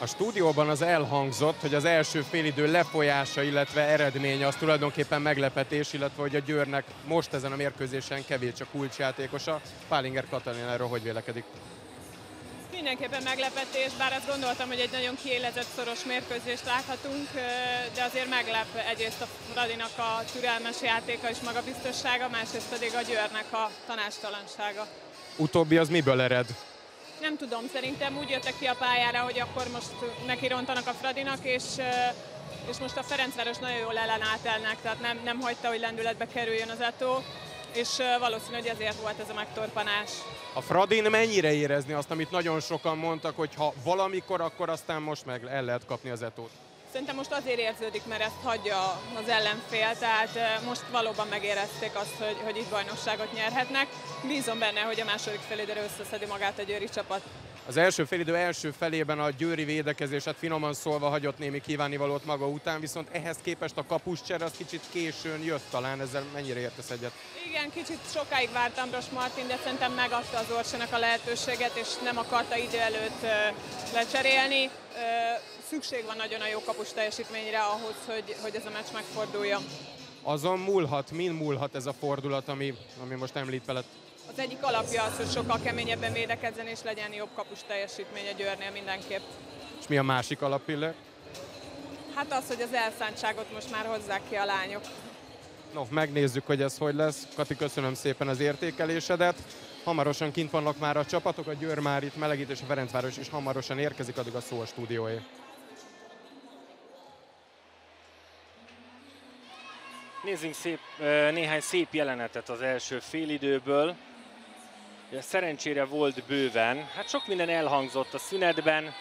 A stúdióban az elhangzott, hogy az első félidő lefolyása, illetve eredménye az tulajdonképpen meglepetés, illetve hogy a Győrnek most ezen a mérkőzésen kevés a kulcsjátékosa. Pálinger Katalin erről hogy vélekedik? Mindenképpen meglepetés, bár azt gondoltam, hogy egy nagyon kiélezett szoros mérkőzést láthatunk, de azért meglep egyrészt a Fradinak a türelmes játéka és magabiztossága, másrészt pedig a Győrnek a tanácstalansága. Utóbbi az miből ered? Nem tudom, szerintem úgy jöttek ki a pályára, hogy akkor most nekirontanak a Fradinak, és most a Ferencváros nagyon jól ellenállt ennek, tehát nem hagyta, hogy lendületbe kerüljön az Eto, és valószínű, hogy ezért volt ez a megtorpanás. A Fradin mennyire érezni azt, amit nagyon sokan mondtak, hogy ha valamikor, akkor aztán most meg el lehet kapni az Etót? Szerintem most azért érződik, mert ezt hagyja az ellenfél, tehát most valóban megérezték azt, hogy itt bajnokságot nyerhetnek. Bízom benne, hogy a második félidőre összeszedi magát a győri csapat. Az első félidő első felében a győri védekezés, hát finoman szólva hagyott némi kívánnivalót maga után, viszont ehhez képest a kapuscsere az kicsit későn jött talán, ezzel mennyire értesz egyet? Igen, kicsit sokáig vártam Ambros Martin, de szerintem megadta az Orsának a lehetőséget, és nem akarta idő előtt lecserélni. Szükség van nagyon a jó kapus teljesítményre ahhoz, hogy ez a meccs megforduljon. Azon múlhat, min múlhat ez a fordulat, ami most említ veled? Az egyik alapja az, hogy sokkal keményebben védekezzen és legyen jobb kapus teljesítmény a Győrnél mindenképp. És mi a másik alappillér? Hát az, hogy az elszántságot most már hozzák ki a lányok. No, megnézzük, hogy ez hogy lesz. Kati, köszönöm szépen az értékelésedet. Hamarosan kint vannak már a csapatok, a Győr már itt melegít, és a Ferencváros is hamarosan érkezik, addig a szó a stúdióé. Nézzünk néhány szép jelenetet az első félidőből. Szerencsére volt bőven. Hát sok minden elhangzott a szünetben.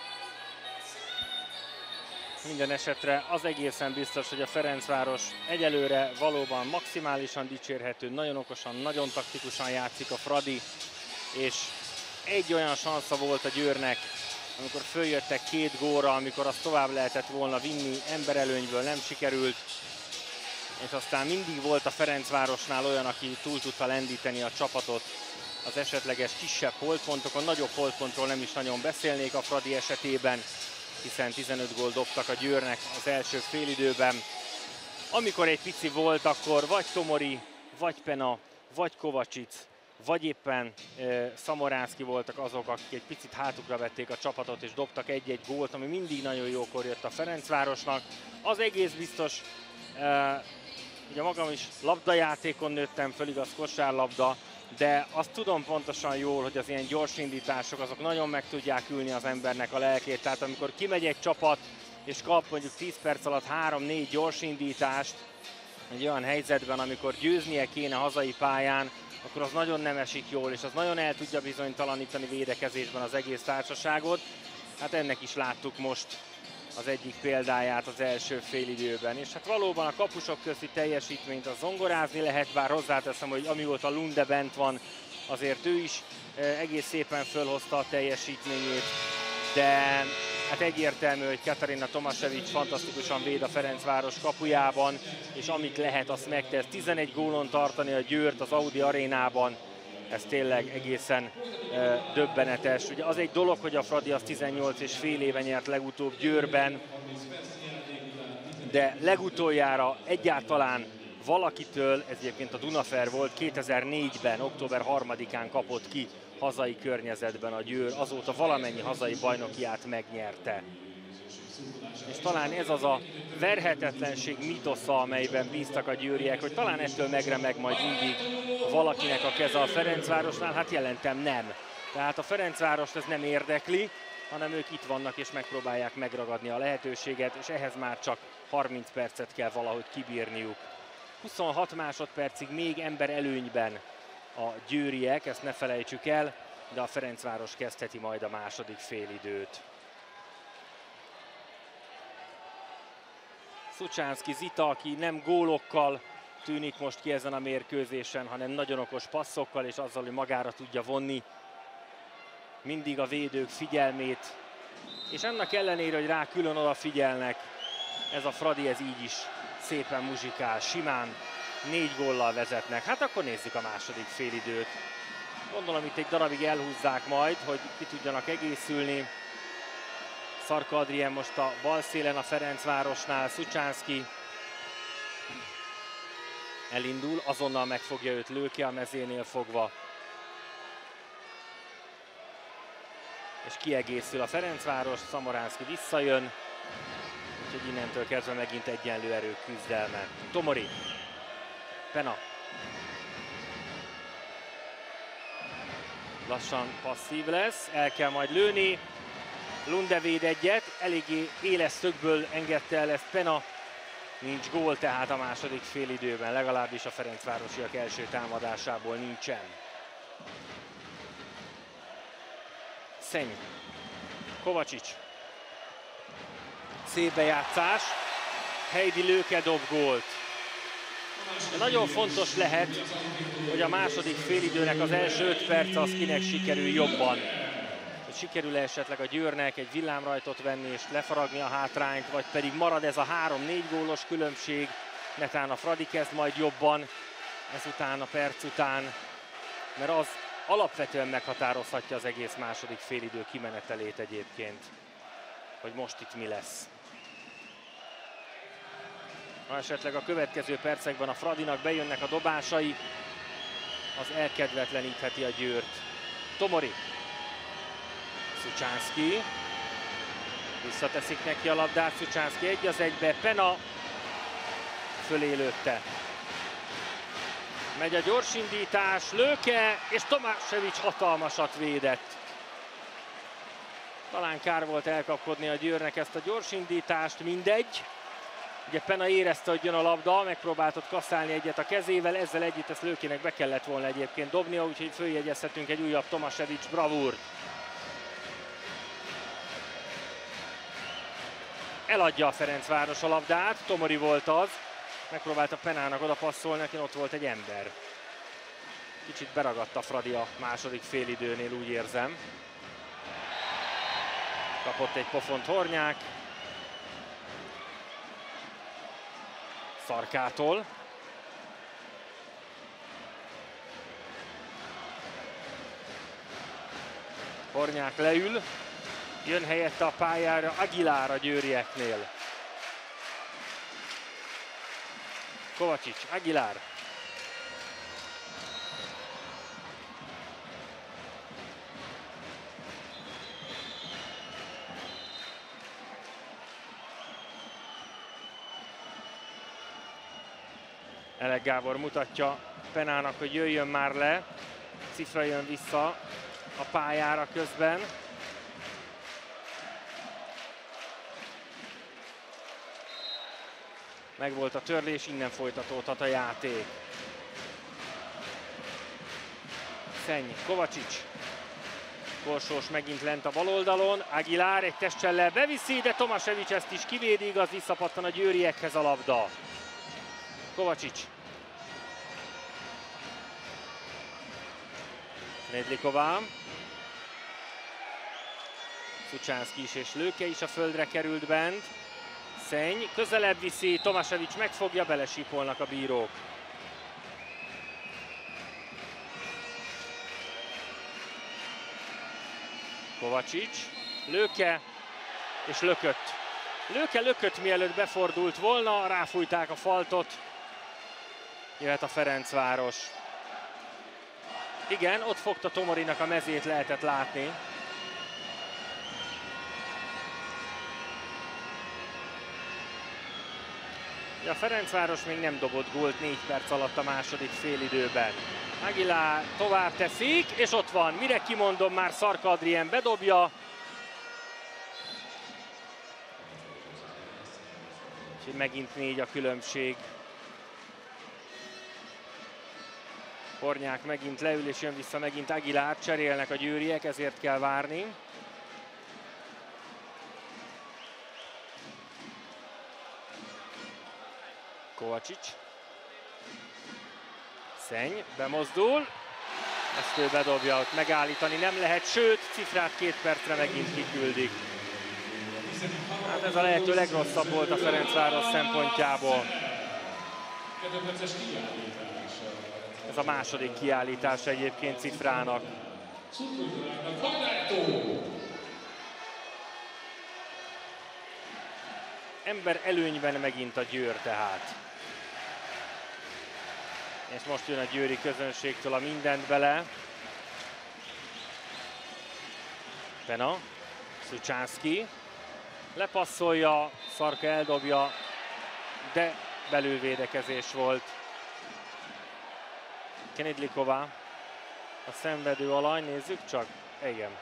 Minden esetre az egészen biztos, hogy a Ferencváros egyelőre valóban maximálisan dicsérhető, nagyon okosan, nagyon taktikusan játszik a Fradi, és egy olyan sansza volt a Győrnek, amikor följöttek 2 gólra, amikor azt tovább lehetett volna vinni, emberelőnyből nem sikerült, és aztán mindig volt a Ferencvárosnál olyan, aki túl tudta lendíteni a csapatot az esetleges kisebb holdpontokon. Nagyobb holdpontról nem is nagyon beszélnék a Fradi esetében, hiszen 15 gólt dobtak a Győrnek az első félidőben. Amikor egy pici volt, akkor vagy Tomori, vagy Pena, vagy Kovacsic, vagy éppen Szamoránszki voltak azok, akik egy picit hátukra vették a csapatot és dobtak egy-egy gólt, ami mindig nagyon jókor jött a Ferencvárosnak. Az egész biztos, ugye magam is labdajátékon nőttem föl, igaz, kosárlabda, de azt tudom pontosan jól, hogy az ilyen gyors indítások azok nagyon meg tudják ülni az embernek a lelkét. Tehát amikor kimegy egy csapat és kap mondjuk 10 perc alatt 3-4 gyors indítást egy olyan helyzetben, amikor győznie kéne hazai pályán, akkor az nagyon nem esik jól, és az nagyon el tudja bizonytalanítani védekezésben az egész társaságot. Hát ennek is láttuk most az egyik példáját az első félidőben. És hát valóban a kapusok közti teljesítményt az zongorázni lehet, bár hozzáteszem, hogy amióta Lunde bent van, azért ő is egész szépen fölhozta a teljesítményét, de hát egyértelmű, hogy Katarina Tomasevic fantasztikusan véd a Ferencváros kapujában, és amit lehet, azt megtesz. 11 gólon tartani a Győrt az Audi arénában, ez tényleg egészen döbbenetes. Ugye az egy dolog, hogy a Fradi az 18 és fél éve nyert legutóbb Győrben, de legutoljára egyáltalán valakitől, ez egyébként a Dunafer volt, 2004-ben, október 3-án kapott ki hazai környezetben a Győr, azóta valamennyi hazai bajnokiát megnyerte. És talán ez az a verhetetlenség mitosza, amelyben bíztak a győriek, hogy talán ettől megremeg majd mindig valakinek a keze a Ferencvárosnál, hát jelentem nem. Tehát a Ferencvárost ez nem érdekli, hanem ők itt vannak és megpróbálják megragadni a lehetőséget, és ehhez már csak 30 percet kell valahogy kibírniuk. 26 másodpercig még ember előnyben a győriek, ezt ne felejtsük el, de a Ferencváros kezdheti majd a második félidőt. Szucsánszki Zita, aki nem gólokkal tűnik most ki ezen a mérkőzésen, hanem nagyon okos passzokkal és azzal, hogy magára tudja vonni mindig a védők figyelmét. És annak ellenére, hogy rá külön odafigyelnek, ez a Fradi ez így is szépen muzsikál, simán 4 góllal vezetnek. Hát akkor nézzük a második félidőt. Gondolom itt egy darabig elhúzzák majd, hogy ki tudjanak egészülni. Szarka Adrien most a bal szélen a Ferencvárosnál, Szucsánszky elindul, azonnal megfogja őt Lőke a mezénél fogva. És kiegészül a Ferencváros, Szamoránszky visszajön, úgyhogy innentől kezdve megint egyenlő erők küzdelme. Tomori, Pena. Lassan passzív lesz, el kell majd lőni. Lunde véd egyet, eléggé éles szögből engedte el ezt Pena. Nincs gól tehát a második félidőben, legalábbis a ferencvárosiak első támadásából nincsen. Szenny, Kovačić. Szép bejátszás, Heidi Lőke dob gólt. De nagyon fontos lehet, hogy a második félidőnek az első 5 perc az kinek sikerül jobban. Hogy sikerül-e esetleg a Győrnek egy villámrajtot venni és lefaragni a hátrányt, vagy pedig marad ez a 3-4 gólos különbség, netán a Fradi kezd majd jobban ezután a perc után, mert az alapvetően meghatározhatja az egész második félidő kimenetelét egyébként, hogy most itt mi lesz. Ha esetleg a következő percekben a Fradinak bejönnek a dobásai, az elkedvetlenítheti a Győrt. Tomori, Szucsánszky, visszateszik neki a labdát, Szucsánszky 1-1-be, Pena fölé lőtte. Megy a gyorsindítás, Lőke, és Tomášević hatalmasat védett. Talán kár volt elkapkodni a Győrnek ezt a gyorsindítást, mindegy. Ugye Pena érezte, hogy jön a labda, megpróbált ott kasszálni egyet a kezével, ezzel együtt ezt Lőkének be kellett volna egyébként dobnia, úgyhogy följegyezhetünk egy újabb Tomášević bravúrt. Eladja a Ferencváros a labdát, Tomori volt az, megpróbálta Penának oda passzolni, neki ott volt egy ember. Kicsit beragadt a Fradi a második félidőnél, úgy érzem. Kapott egy pofont Hornyák. Szarkától. Hornyák leül. Jön helyette a pályára Aguilar a győrieknél. Kovačić, Aguilar. Elek Gábor mutatja Penának, hogy jöjjön már le. Cifra jön vissza a pályára közben. Megvolt a törlés, innen folytatódhat a játék. Szenny, Kovačić. Korsós megint lent a bal oldalon. Aguilar egy testcsellel beviszi, de Tomášević ezt is kivédi, igaz, visszapattan a győriekhez a labda. Kovačić. Nedliková. Szucsánszky is és Lőke is a földre került bent. Szenny közelebb viszi, Tomášević megfogja, belesípolnak a bírók. Kovačić, Lőke és lökött. Lőke lökött, mielőtt befordult volna, ráfújták a faltot. Jöhet a Ferencváros. Igen, ott fogta Tomorinak a mezét, lehetett látni. A Ferencváros még nem dobott gólt 4 perc alatt a második félidőben. Aguilar tovább teszik, és ott van, mire kimondom, már Szarka Adrien bedobja. És megint 4 a különbség. Hornyák megint leül, és jön vissza megint Aguilar, cserélnek a győriek, ezért kell várni. Kovačić. Szenny bemozdul. Ezt ő bedobja, ott megállítani nem lehet, sőt, Cifrát 2 percre megint kiküldik. Hát ez a lehető legrosszabb volt a Ferencváros szempontjából. Ez a második kiállítás egyébként Cifrának. ember előnyben megint a Győr tehát. És most jön a győri közönségtől a mindent bele. Pena, Szucsánszky lepasszolja, Szarka eldobja, de belülvédekezés volt. Knedlikova, a szenvedő alany, nézzük csak, igen.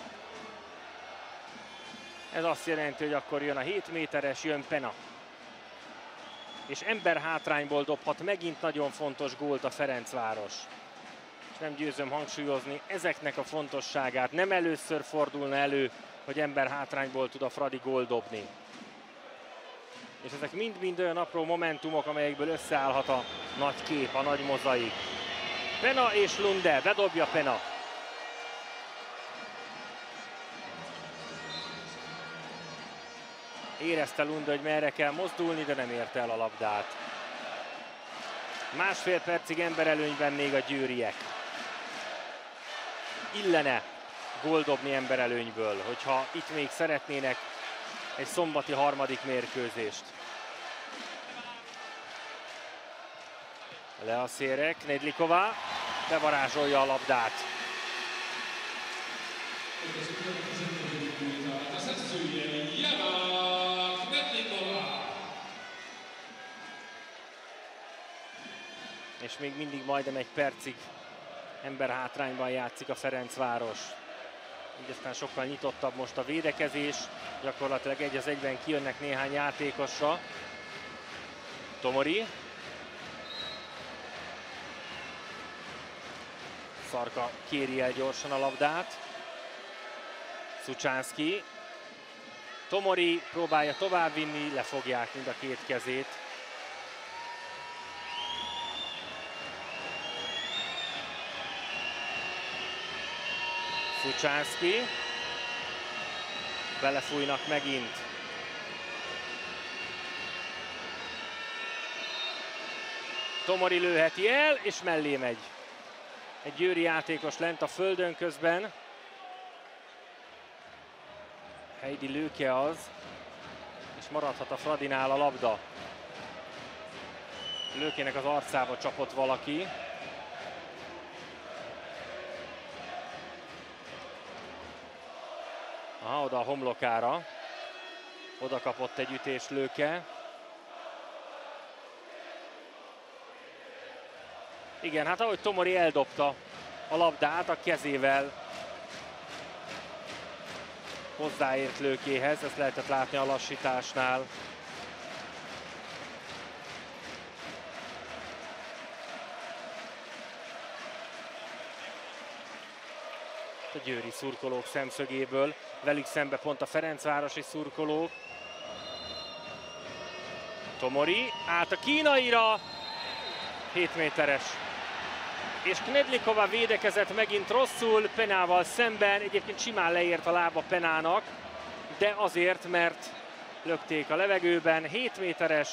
Ez azt jelenti, hogy akkor jön a 7 méteres, jön Pena. És ember hátrányból dobhat megint nagyon fontos gólt a Ferencváros. És nem győzöm hangsúlyozni ezeknek a fontosságát. Nem először fordulna elő, hogy ember hátrányból tud a Fradi gólt dobni. És ezek mind-mind olyan apró momentumok, amelyekből összeállhat a nagy kép, a nagy mozaik. Pena és Lunde, bedobja Pena. Érezte Lunde, hogy merre kell mozdulni, de nem érte el a labdát. Másfél percig emberelőnyben még a győriek. Illene gólt dobni emberelőnyből, hogyha itt még szeretnének egy szombati harmadik mérkőzést. Le a szélre, Knedlikova bevarázsolja a labdát. És még mindig majdnem egy percig ember hátrányban játszik a Ferencváros. Így aztán sokkal nyitottabb most a védekezés. Gyakorlatilag 1-1-ben kijönnek néhány játékosra. Tomori. Szarka kéri el gyorsan a labdát. Szucsánszky. Tomori próbálja továbbvinni, lefogják mind a két kezét. Szucsánszky. Belefújnak megint. Tomori lőheti el, és mellé megy. Egy győri játékos lent a földön közben. Heidi Lőke az, és maradhat a Fradinál a labda. Lőkének az arcába csapott valaki. Aha, oda a homlokára. Oda kapott egy ütést Lőke. Igen, hát ahogy Tomori eldobta a labdát, a kezével hozzáért Lőkéhez, ezt lehetett látni a lassításnál. A győri szurkolók szemszögéből, velük szembe pont a ferencvárosi szurkolók. Tomori át a kínaira, 7 méteres. És Knedlikova védekezett megint rosszul, Penával szemben, egyébként simán leért a lába Penának, de azért, mert lökték a levegőben, 7 méteres.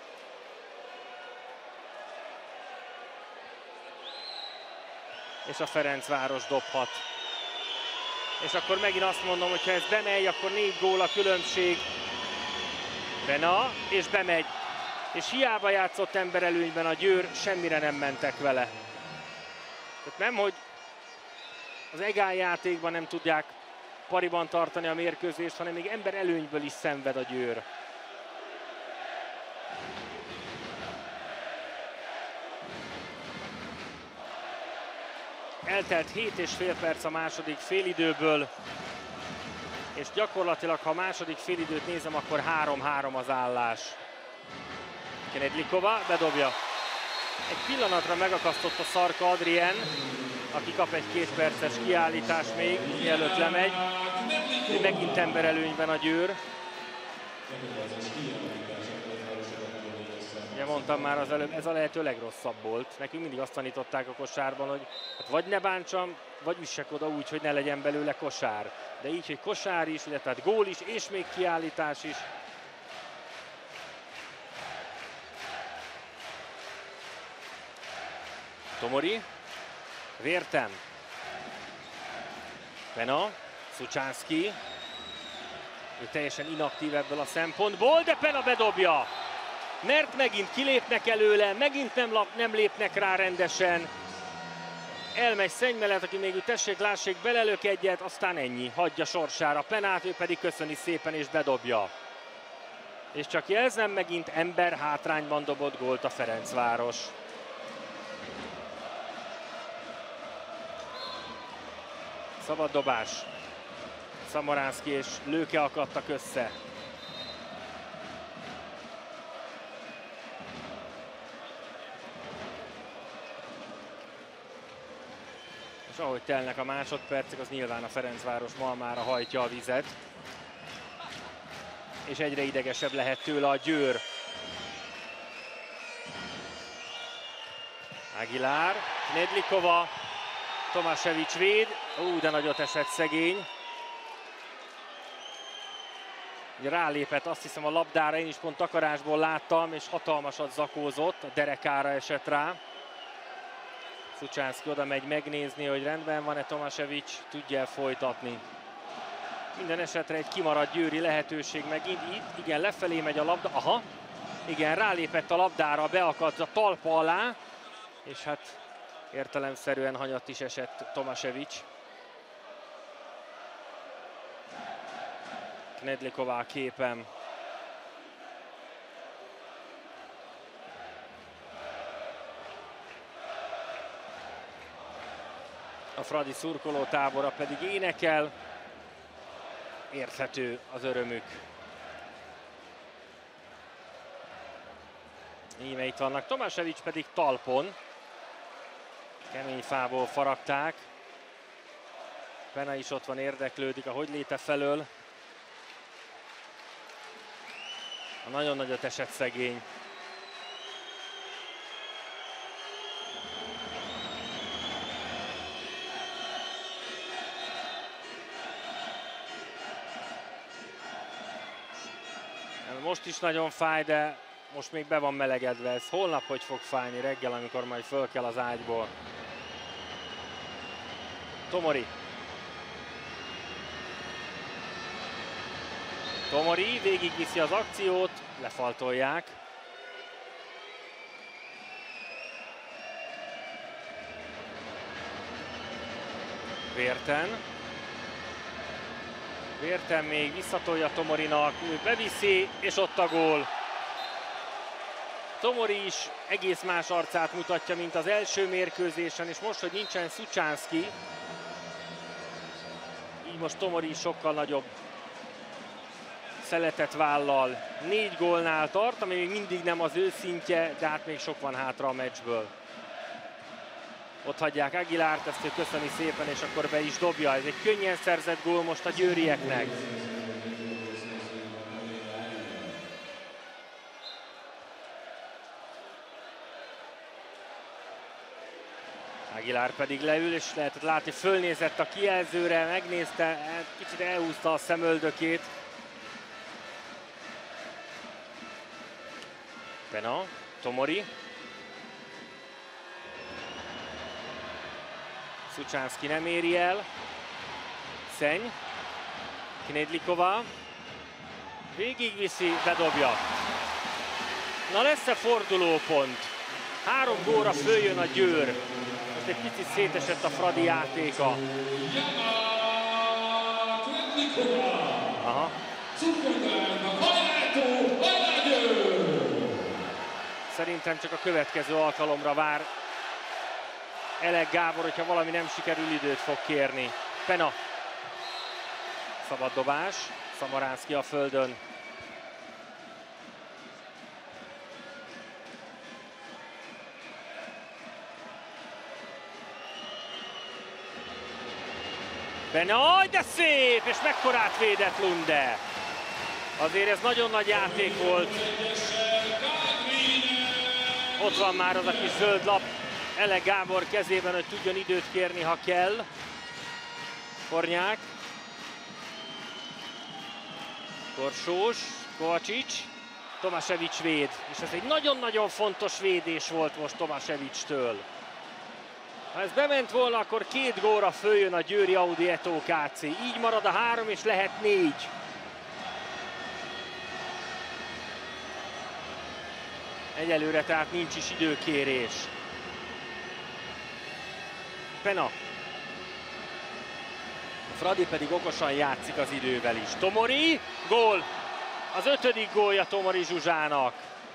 És a Ferencváros dobhat. És akkor megint azt mondom, hogy ha ez bemegy, akkor 4 gól a különbség. Pena, és bemegy. És hiába játszott emberelőnyben a Győr, semmire nem mentek vele. Tehát nem, hogy az egáljátékban nem tudják pariban tartani a mérkőzést, hanem még emberelőnyből is szenved a Győr. Eltelt 7,5 perc a második félidőből, és gyakorlatilag, ha a második félidőt nézem, akkor 3-3 az állás. Knedlikova bedobja. Egy pillanatra megakasztott a Szarka Adrien, aki kap egy 2 perces kiállítás még, mielőtt lemegy. Megint emberelőnyben a Győr. Ugye mondtam már az előbb, ez a lehető legrosszabb volt. Nekünk mindig azt tanították a kosárban, hogy hát vagy ne bántsam, vagy üssek oda úgy, hogy ne legyen belőle kosár. De így, hogy kosár is, ugye, tehát gól is, és még kiállítás is. Tomori, Vértem, Pena, Szucsánszky, Ő teljesen inaktív ebből a szempontból, de Pena bedobja. Mert megint kilépnek előle, megint nem lépnek rá rendesen. Elmegy Szenny mellett, aki még úgy tessék, lássék, belelök egyet, aztán ennyi. Hagyja sorsára Penát, ő pedig köszöni szépen és bedobja. És csak jelzem, megint ember hátrányban dobott gólt a Ferencváros. Szabad dobás. Szamoranszky és Lőke akadtak össze. És ahogy telnek a másodpercek, az nyilván a Ferencváros malmára hajtja a vizet. És egyre idegesebb lehet tőle a Győr. Aguilar, Knedlikova, Tomasevic véd. De nagyot esett szegény. Rálépett, azt hiszem, a labdára, én is pont takarásból láttam, és hatalmasat zakózott, a derekára esett rá. Szucsánszky oda megy megnézni, hogy rendben van-e Tomasevic, tudja folytatni. Minden esetre egy kimaradt győri lehetőség megint itt. Igen, lefelé megy a labda. Aha, igen, rálépett a labdára, beakadt a talpa alá, és hát értelemszerűen hanyatt is esett Tomasevic. Knedlikova a képen. A fradi szurkolótábora pedig énekel. Érthető az örömük. Íme itt vannak. Tomasevic pedig talpon. Kemény fából faragták. Pena is ott van, érdeklődik a hogyléte felől. A nagyon nagyot esett szegény. Most is nagyon fáj, de most még be van melegedve. Ez holnap hogy fog fájni reggel, amikor majd föl kell az ágyból. Tomori. Tomori végigviszi az akciót, lefaltolják. Vérten. Vérten még visszatolja Tomorinak, ő beviszi, és ott a gól. Tomori is egész más arcát mutatja, mint az első mérkőzésen, és most, hogy nincsen Szucsánszky, így most Tomori is sokkal nagyobb szeletet vállal. 4 gólnál tart, ami még mindig nem az ő szintje, de hát még sok van hátra a meccsből. Ott hagyják Aguilárt, ezt ő köszöni szépen, és akkor be is dobja. Ez egy könnyen szerzett gól most a győrieknek. Aguilar pedig leül, és lehetett látni, fölnézett a kijelzőre, megnézte, kicsit elhúzta a szemöldökét. Pena, Tomori. Szucsánszky nem éri el. Szenny. Knedlikova. Végigviszi, bedobja. Na, lesz-e fordulópont? 3 gólra följön a Győr. Most egy picit szétesett a fradi játéka. Aha. Szerintem csak a következő alkalomra vár Elek Gábor, hogyha valami nem sikerül, időt fog kérni. Pena. Szabad dobás. Szamoranszky a földön. Pena, de szép! És mekkorát védett Lunde. Azért ez nagyon nagy játék volt. Ott van már az a kis zöld lap Elek Gábor kezében, hogy tudjon időt kérni, ha kell. Kornyák. Korsós, Kovácsics, Tomasevic véd. És ez egy nagyon-nagyon fontos védés volt most Tomasevictől. Ha ez bement volna, akkor 2 gólra följön a győri Audi Eto KC. Így marad a 3, és lehet 4. Egyelőre tehát nincs is időkérés. Pena. A Fradi pedig okosan játszik az idővel is. Tomori, gól! Az 5. gólja Tomori Zsuzsának.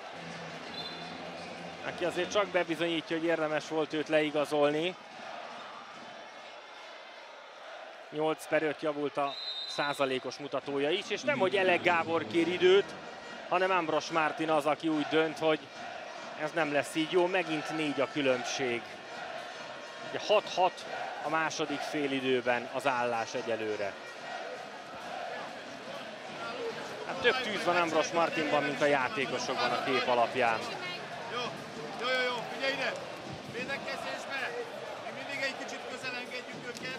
Aki azért csak bebizonyítja, hogy érdemes volt őt leigazolni. 8/5 javult a százalékos mutatója is, és nem, hogy Elek Gábor kér időt, hanem Ambros Mártin az, aki úgy dönt, hogy ez nem lesz így jó, megint 4 a különbség. 6-6 a második félidőben az állás egyelőre. Hát több tűz van Ambros Mártinban, mint a játékosokban a kép alapján. Jó, figyelj ide! Védekezésbe! Mi mindig egy kicsit közel engedjük őket.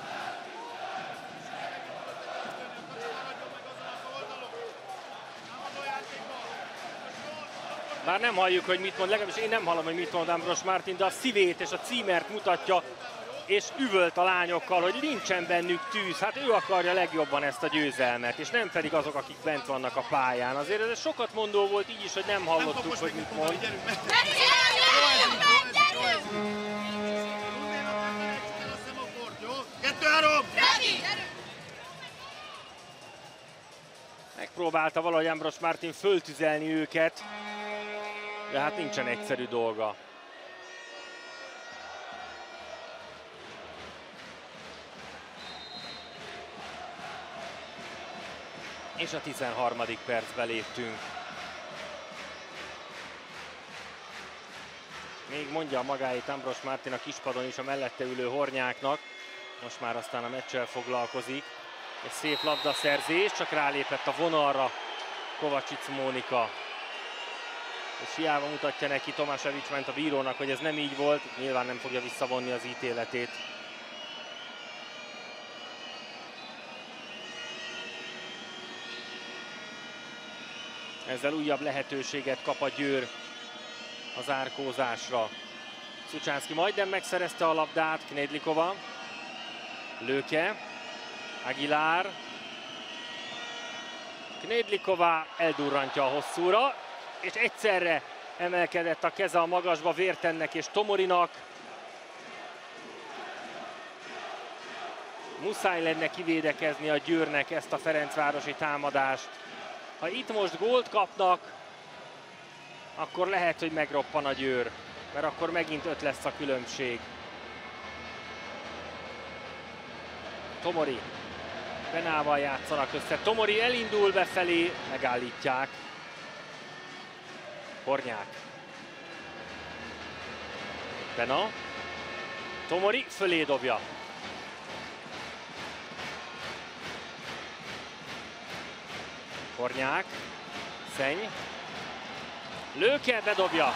Bár nem halljuk, hogy mit mond, legalábbis én nem hallom, hogy mit mond Ambros Mártin, de a szívét és a címert mutatja, és üvölt a lányokkal, hogy nincsen bennük tűz. Hát ő akarja legjobban ezt a győzelmet, és nem pedig azok, akik bent vannak a pályán. Azért ez sokat mondó volt így is, hogy nem hallottuk, hogy mit mond. Megpróbálta valahogy Ambros Mártin föltüzelni őket, de hát nincsen egyszerű dolga. És a 13. percbe léptünk. Még mondja magáit Ambros Mártin a kispadon is a mellette ülő Hornyáknak. Most már aztán a meccsel foglalkozik. Egy szép labdaszerzés, csak rálépett a vonalra Kovačić Mónika. És hiába mutatja neki Tomašević ment a bírónak, hogy ez nem így volt, nyilván nem fogja visszavonni az ítéletét. Ezzel újabb lehetőséget kap a Győr a zárkózásra. Szucsánszky majdnem megszerezte a labdát, Knedlikova. Löke, Aguilar. Knedlikova eldurrantja a hosszúra, és egyszerre emelkedett a keze a magasba Vértennek és Tomorinak. Muszáj lenne kivédekezni a Győrnek ezt a ferencvárosi támadást. Ha itt most gólt kapnak, akkor lehet, hogy megroppan a Győr, mert akkor megint 5 lesz a különbség. Tomori, Penával játszanak össze. Tomori elindul befelé, megállítják. Hornyák. Pena. Tomori fölé dobja. Hornyák. Szenny. Löke bedobja.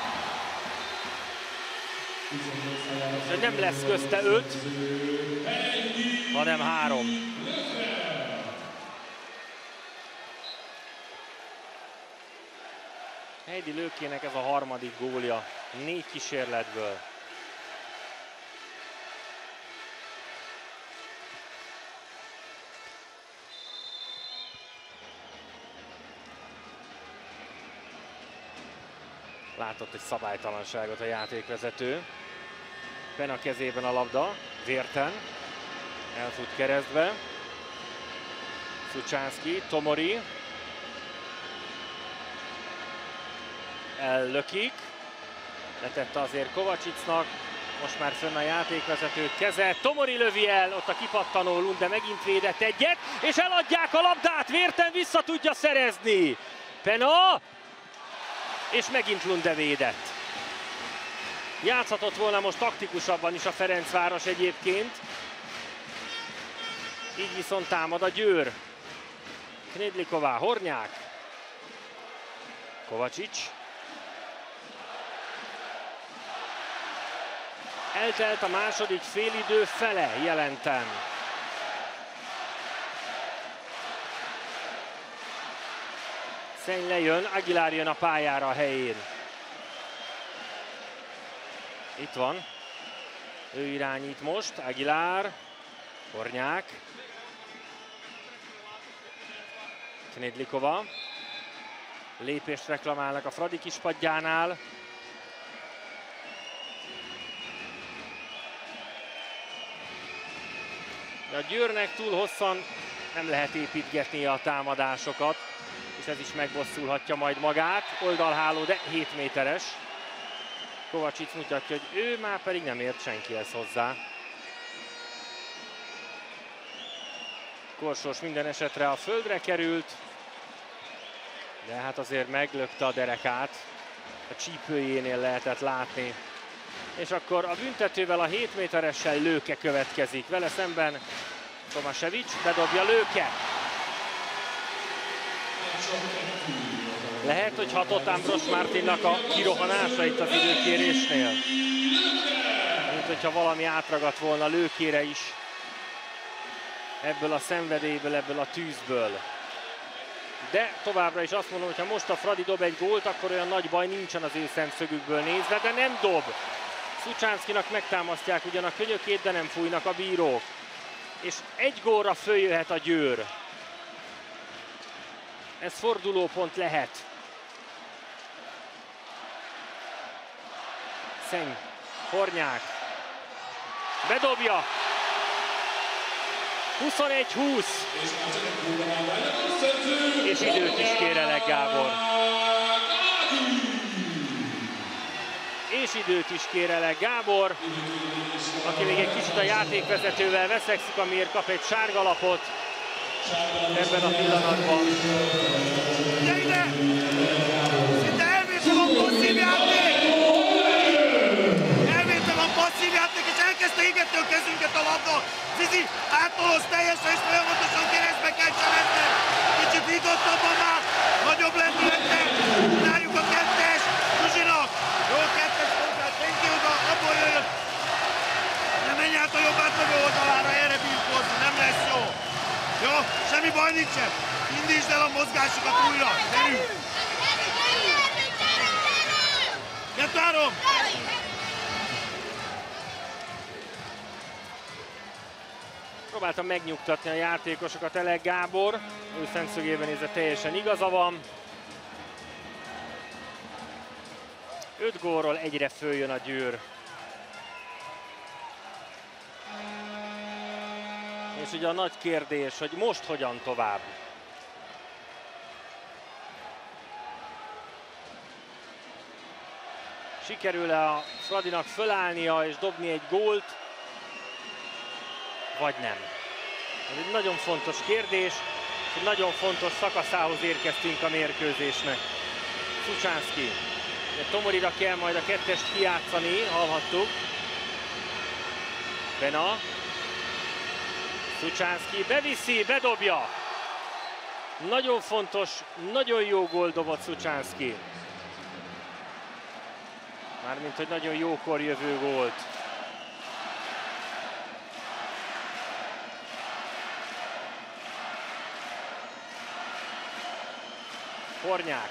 És nem lesz közte 5, hanem 3. Heidi Lökének ez a 3. gólja 4 kísérletből. Látott egy szabálytalanságot a játékvezető. Pena kezében a labda, Vérten elfut keresztbe. Szucsánszky, Tomori. Ellökik. Letette azért Kovačićnak. Most már fönn a játékvezető keze. Tomori lövi el, ott a kipattanó Lunde megint védett egyet, és eladják a labdát. Vérten vissza tudja szerezni. Pena. És megint Lunde védett. Játszhatott volna most taktikusabban is a Ferencváros egyébként. Így viszont támad a Győr. Knedlikova, Hornyák. Kovačić. Eltelt a második félidő fele, jelentem. Szenny lejön, Aguilar jön a pályára a helyén. Itt van. Ő irányít most, Aguilar. Hornyák. Knedlikova. Lépést reklamálnak a Fradi kispadjánál. A Győrnek túl hosszan nem lehet építgetnie a támadásokat, és ez is megbosszulhatja majd magát. Oldalháló, de 7 méteres. Kovácsics mutatja, hogy ő már pedig nem ért senkihez hozzá. Korsós minden esetre a földre került, de hát azért meglökte a derekát. A csípőjénél lehetett látni. És akkor a büntetővel a 7 méteressel Lőke következik. Vele szemben Tomasevic, bedobja Lőke. Lehet, hogy hatott Ambros Martinnak a kirohanása itt az időkérésnél. Mint hogyha valami átragadt volna Lőkére is. Ebből a szenvedélyből, ebből a tűzből. De továbbra is azt mondom, hogy ha most a Fradi dob egy gólt, akkor olyan nagy baj nincsen az ő szemszögükből nézve, de nem dob. Szucsánszkinak megtámasztják ugyan a könyökét, de nem fújnak a bírók. És egy gólra följöhet a Győr. Ez fordulópont lehet. Szeny, Hornyák. Bedobja. 21-20. És időt is kér Elek Gábor. És időt is kér Elek Gábor, aki még egy kicsit a játékvezetővel veszekszik, amiért kap egy sárga lapot ebben a pillanatban. Ugye ide! Szinte elvétel a passzív játék! Elvétel a passzív játék, és elkezdte égetni a kezünket a labda. Zizi átoloz teljesen, és folyamatosan keresztbe kell cselezni. Kicsit higgadtabban már, nagyobb lendülettel. Csináljuk a kettes, Zsuzsinak. Jó kettes munkát, senki oda, abból jön. Nem menj át a jobb átlövő oldalára, erre birkózni, nem lesz jó. Jó, semmi baj nincsen. Indítsd el a mozgásokat újra, gyerünk! 2-3! Próbáltam megnyugtatni a játékosokat Elek Gábor, ő szemszögében nézve teljesen igaza van. 5 gólról egyre följön a Győr. És ugye a nagy kérdés, hogy most hogyan tovább. Sikerül-e a Fradinak fölállnia és dobni egy gólt, vagy nem? Ez egy nagyon fontos kérdés, egy nagyon fontos szakaszához érkeztünk a mérkőzésnek. Szucsánszki. Tomorira kell majd a kettest kijátszani, hallhattuk. Bena. Szucsánszki beviszi, bedobja. Nagyon fontos, nagyon jó gól dobott Szucsánszki. Mármint, hogy nagyon jókor jövő gólt. Hornyák.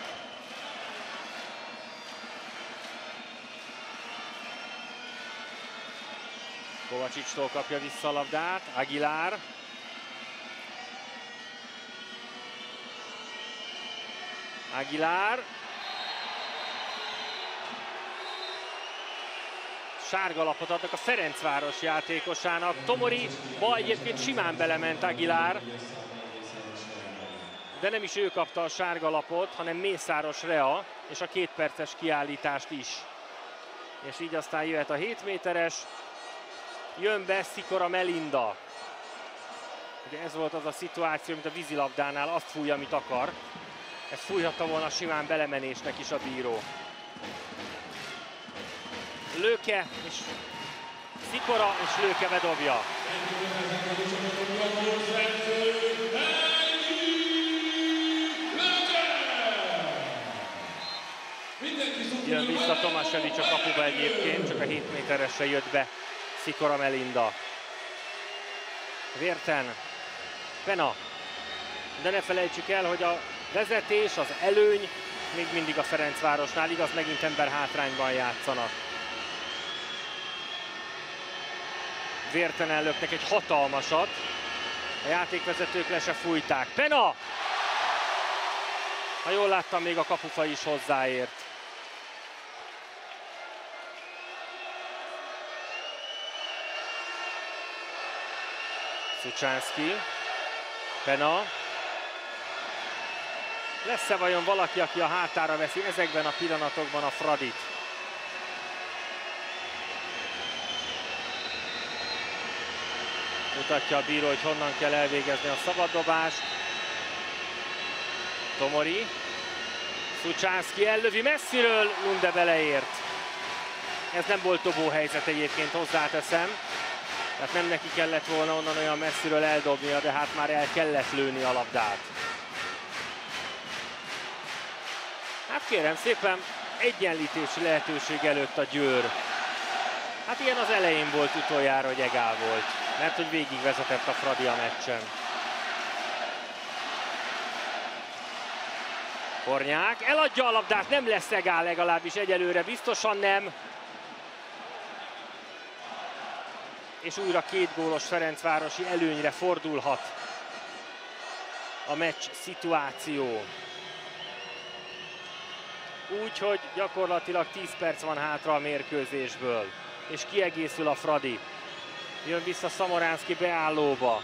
Kovácsicstól kapja vissza a labdát, Aguilar. Aguilar. Sárga lapot adnak a Ferencváros játékosának. Tomoriba egyébként simán belement Aguilar. De nem is ő kapta a sárga lapot, hanem Mészáros Rea, és a 2 perces kiállítást is. És így aztán jöhet a 7 méteres. Jön be Szikora Melinda. Ugye ez volt az a szituáció, mint a vízilabdánál, azt fújja, amit akar. Ez fújhatta volna simán belemenésnek is a bíró. Lőke és Szikora, és Lőke bedobja. Jön vissza Tomasevic a kapuba egyébként, csak a 7 méteresre jött be Szikora Melinda. Vérten, Pena. De ne felejtsük el, hogy a vezetés, az előny még mindig a Ferencvárosnál, igaz, megint ember hátrányban játszanak. Vérten ellöknek egy hatalmasat, a játékvezetők le se fújták. Pena! Ha jól láttam, még a kapufa is hozzáért. Szucsánszky, Pena. Lesz-e vajon valaki, aki a hátára veszi ezekben a pillanatokban a Fradit? Mutatja a bíró, hogy honnan kell elvégezni a szabaddobást. Tomori. Szucsánszky ellövi messziről, Lunde beleért. Ez nem volt dobó helyzet egyébként, hozzáteszem. Tehát nem neki kellett volna onnan olyan messziről eldobnia, de hát már el kellett lőni a labdát. Hát kérem szépen, egyenlítési lehetőség előtt a Győr. Hát ilyen az elején volt utoljára, hogy egál volt. Mert hogy végig vezetett a Fradi a meccsen. Hornyák eladja a labdát, nem lesz egál, legalábbis egyelőre biztosan nem. És újra 2 gólos ferencvárosi előnyre fordulhat a meccs szituáció. Úgyhogy gyakorlatilag 10 perc van hátra a mérkőzésből. És kiegészül a Fradi. Jön vissza Szamoránszky beállóba.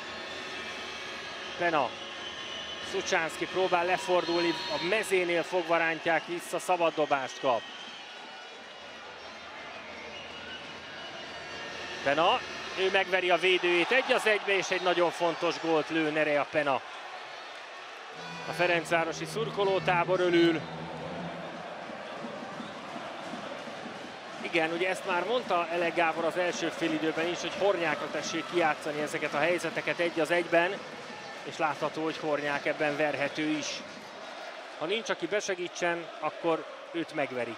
Pena. Szucsánszky próbál lefordulni, a mezénél fogva rántják vissza, szabaddobást kap. Pena, ő megveri a védőjét 1-1-be, és egy nagyon fontos gólt lő Nerea Pena. A ferencvárosi szurkolótábor örül. Igen, ugye ezt már mondta Elek Gábor az első félidőben is, hogy Hornyákra tessék kijátszani ezeket a helyzeteket 1-1-ben, és látható, hogy Hornyák ebben verhető is. Ha nincs, aki besegítsen, akkor őt megverik.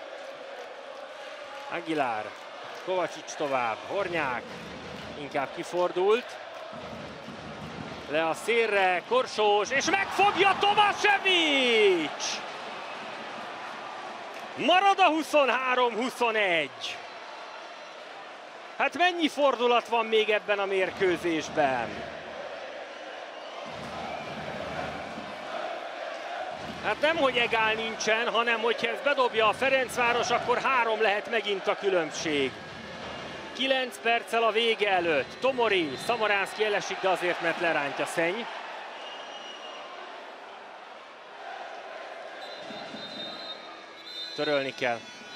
Aguilar, Kovacic tovább, Hornyák inkább kifordult. Le a szélre, Korsós, és megfogja Tomasevic! Marad a 23-21. Hát mennyi fordulat van még ebben a mérkőzésben? Hát nem, hogy egál nincsen, hanem hogyha ezt bedobja a Ferencváros, akkor 3 lehet megint a különbség. 9 perccel a vége előtt. Tomori, Szamoránszky elesik, de azért, mert lerántja Szenny. Törölni kell.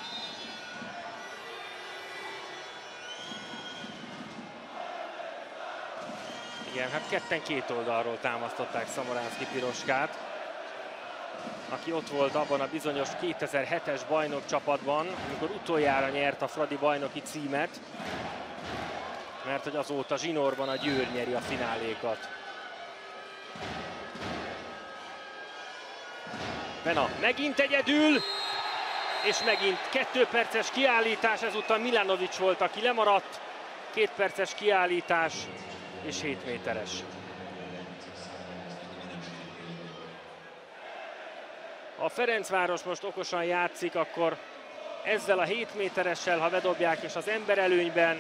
Igen, hát ketten 2 oldalról támasztották Szamoránszky Piroskát, aki ott volt abban a bizonyos 2007-es bajnokcsapatban, amikor utoljára nyert a Fradi bajnoki címet, mert hogy azóta zsinórban a Győr nyeri a finálékat. Pena megint egyedül, és megint 2 perces kiállítás, ezúttal Milanovic volt, aki lemaradt. 2 perces kiállítás és 7 méteres. Ha a Ferencváros most okosan játszik, akkor ezzel a 7 méteressel, ha bedobják és az emberelőnyben,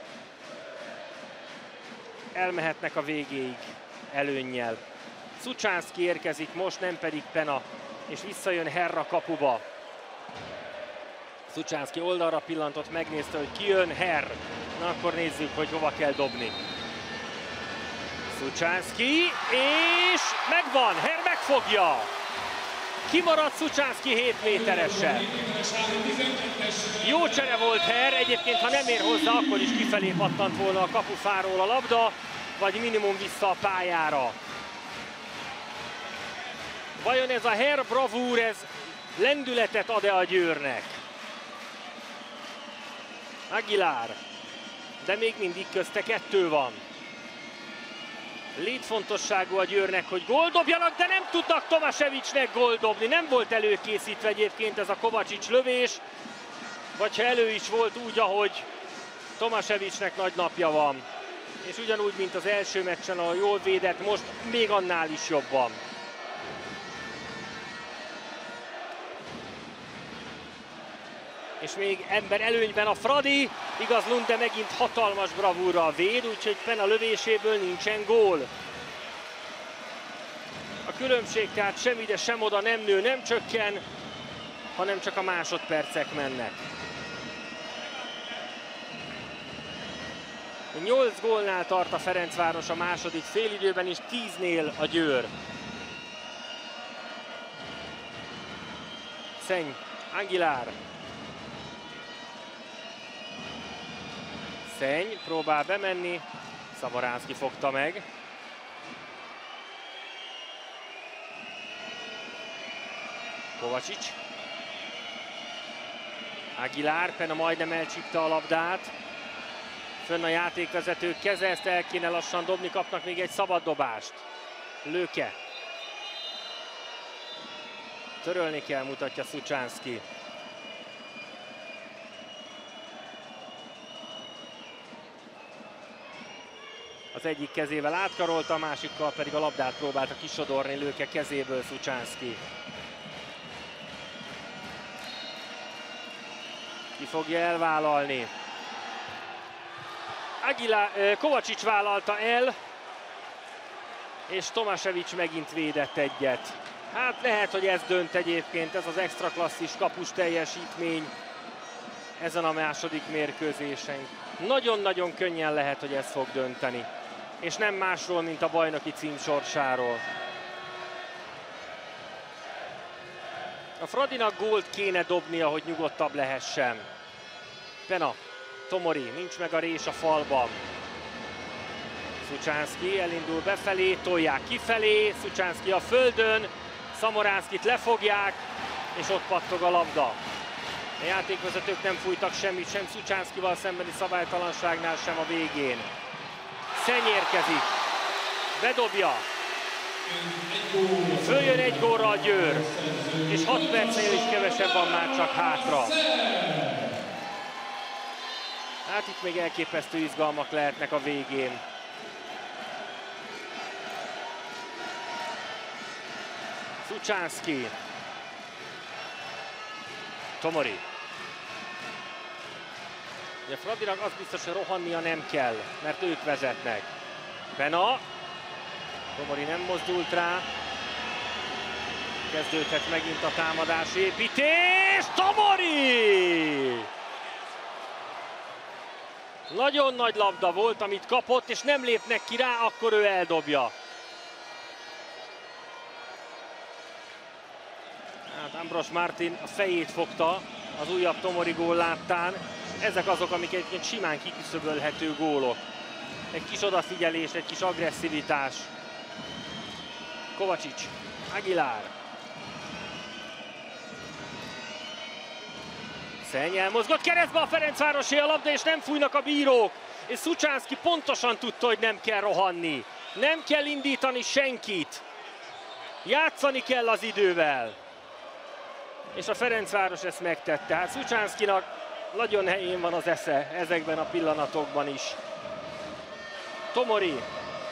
elmehetnek a végéig előnnyel. Szucsánszky érkezik most, nem pedig Pena, és visszajön Herra kapuba. Szucsánszky oldalra pillantott, megnézte, hogy ki jön, Herr. Na akkor nézzük, hogy hova kell dobni. Szucsánszky, és megvan, Herr megfogja. Kimaradt Szucsánszky 7 méteresen. Jó csere volt Herr, egyébként ha nem ér hozzá, akkor is kifelé pattant volna a kapufáról a labda, vagy minimum vissza a pályára. Vajon ez a Herr bravúr, ez lendületet ad-e a Győrnek? Aguilar, de még mindig közte 2 van. Létfontosságú a Győrnek, hogy gól dobjanak, de nem tudnak Tomasevicnek gól dobni. Nem volt előkészítve egyébként ez a Kovacic lövés, vagy ha elő is volt úgy, ahogy Tomasevicnek nagy napja van. És ugyanúgy, mint az első meccsen, ahol jól védett, most még annál is jobban. És még ember előnyben a Fradi, igaz, Lunde megint hatalmas bravúrral véd, úgyhogy Pena lövéséből nincsen gól. A különbség tehát sem ide, sem oda nem nő, nem csökken, hanem csak a másodpercek mennek. 8 gólnál tart a Ferencváros a második félidőben, és 10-nél a Győr. Szenny, Aguilar. Szenny próbál bemenni, Szamaránszky fogta meg. Kovacic. Aguilar, Penna majdnem elcsípte a labdát. Fönn a játékvezető keze, ezt el kéne lassan dobni, kapnak még egy szabad dobást. Löke. Törölni kell, mutatja Szucsánszky. Az egyik kezével átkarolta, a másikkal pedig a labdát próbálta kisodorni Löke kezéből Szucsánszky. Ki fogja elvállalni? Kovacic vállalta el, és Tomasevic megint védett egyet. Hát lehet, hogy ez dönt egyébként, ez az extra klasszis kapus teljesítmény ezen a második mérkőzésen. Nagyon-nagyon könnyen lehet, hogy ez fog dönteni. És nem másról, mint a bajnoki cím sorsáról. A Fradinak gólt kéne dobnia, hogy nyugodtabb lehessen. Penna, Tomori, nincs meg a rés a falban. Szucsánszky elindul befelé, tolják kifelé, Szucsánszky a földön, Szamaránszkyt lefogják, és ott pattog a labda. A játékvezetők nem fújtak semmit, sem Szucsánszkyval szembeni szabálytalanságnál, sem a végén. Szenny érkezik, bedobja. Följön egy gólra a Győr, és 6 percnél is kevesebb van már csak hátra. Hát itt még elképesztő izgalmak lehetnek a végén. Szucsánszky. Tomori. Ugye Fradinak az biztos, hogy rohannia nem kell, mert ők vezetnek. Penna. Tomori nem mozdult rá. Kezdődhet megint a támadás építés. Tomori! Nagyon nagy labda volt, amit kapott, és nem lépnek ki rá, akkor ő eldobja. Hát Ambros Martin a fejét fogta az újabb Tomori gól láttán. Ezek azok, amik egyébként simán kiküszöbölhető gólok. Egy kis odafigyelés, egy kis agresszivitás. Kovacic, Aguilar. Szenny elmozgott keresztbe a Ferencvárosé a labda, és nem fújnak a bírók. És Szucsánszky pontosan tudta, hogy nem kell rohanni. Nem kell indítani senkit. Játszani kell az idővel. És a Ferencváros ezt megtette. Hát Szucsánszkynak nagyon helyén van az esze ezekben a pillanatokban is. Tomori.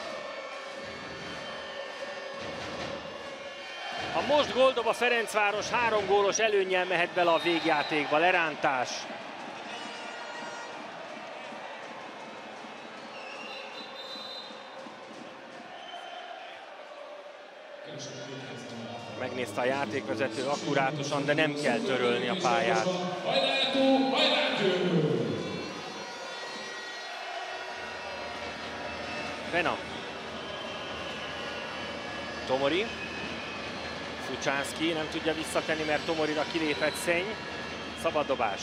Ha most gólt dob a Ferencváros, 3 gólos előnnyel mehet bele a végjátékba. Lerántás. Megnézte a játékvezető akkurátusan, de nem kell törölni a pályát. Penna. Tomori. Szucsánszky nem tudja visszatenni, mert Tomorira kilépett Szenny. Szabad dobás.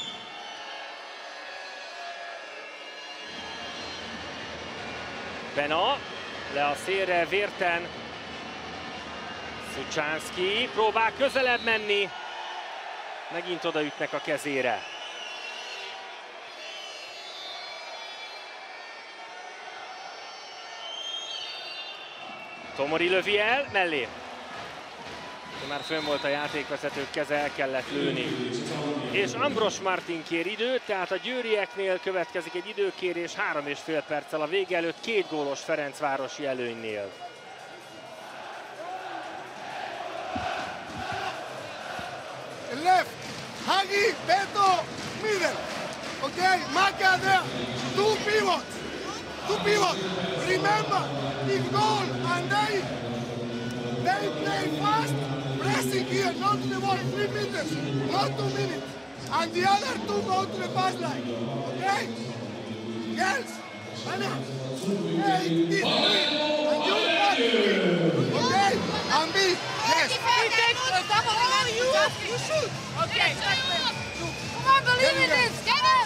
Penna. Le a szélre, Vérten. Szucsánszky próbál közelebb menni. Megint odaütnek a kezére. Tomori lövi el, mellé. De már fönn volt a játékvezetők keze, el kellett lőni. És Ambros Martin kér időt, tehát a győrieknél következik egy időkérés 3,5 perccel a vége előtt 2 gólos ferencvárosi előnynél. Left, Hagi, Beto, middle. Okay, Maka there. Two pivots. Remember, if goal and they play fast, pressing here, not to the ball, 3 meters, not 2 minutes. And the other two go to the pass line. Okay? Girls, Anna, 8, 15, and you got 3. Okay? And B, yes. You shoot. Okay. Come on, believe in this.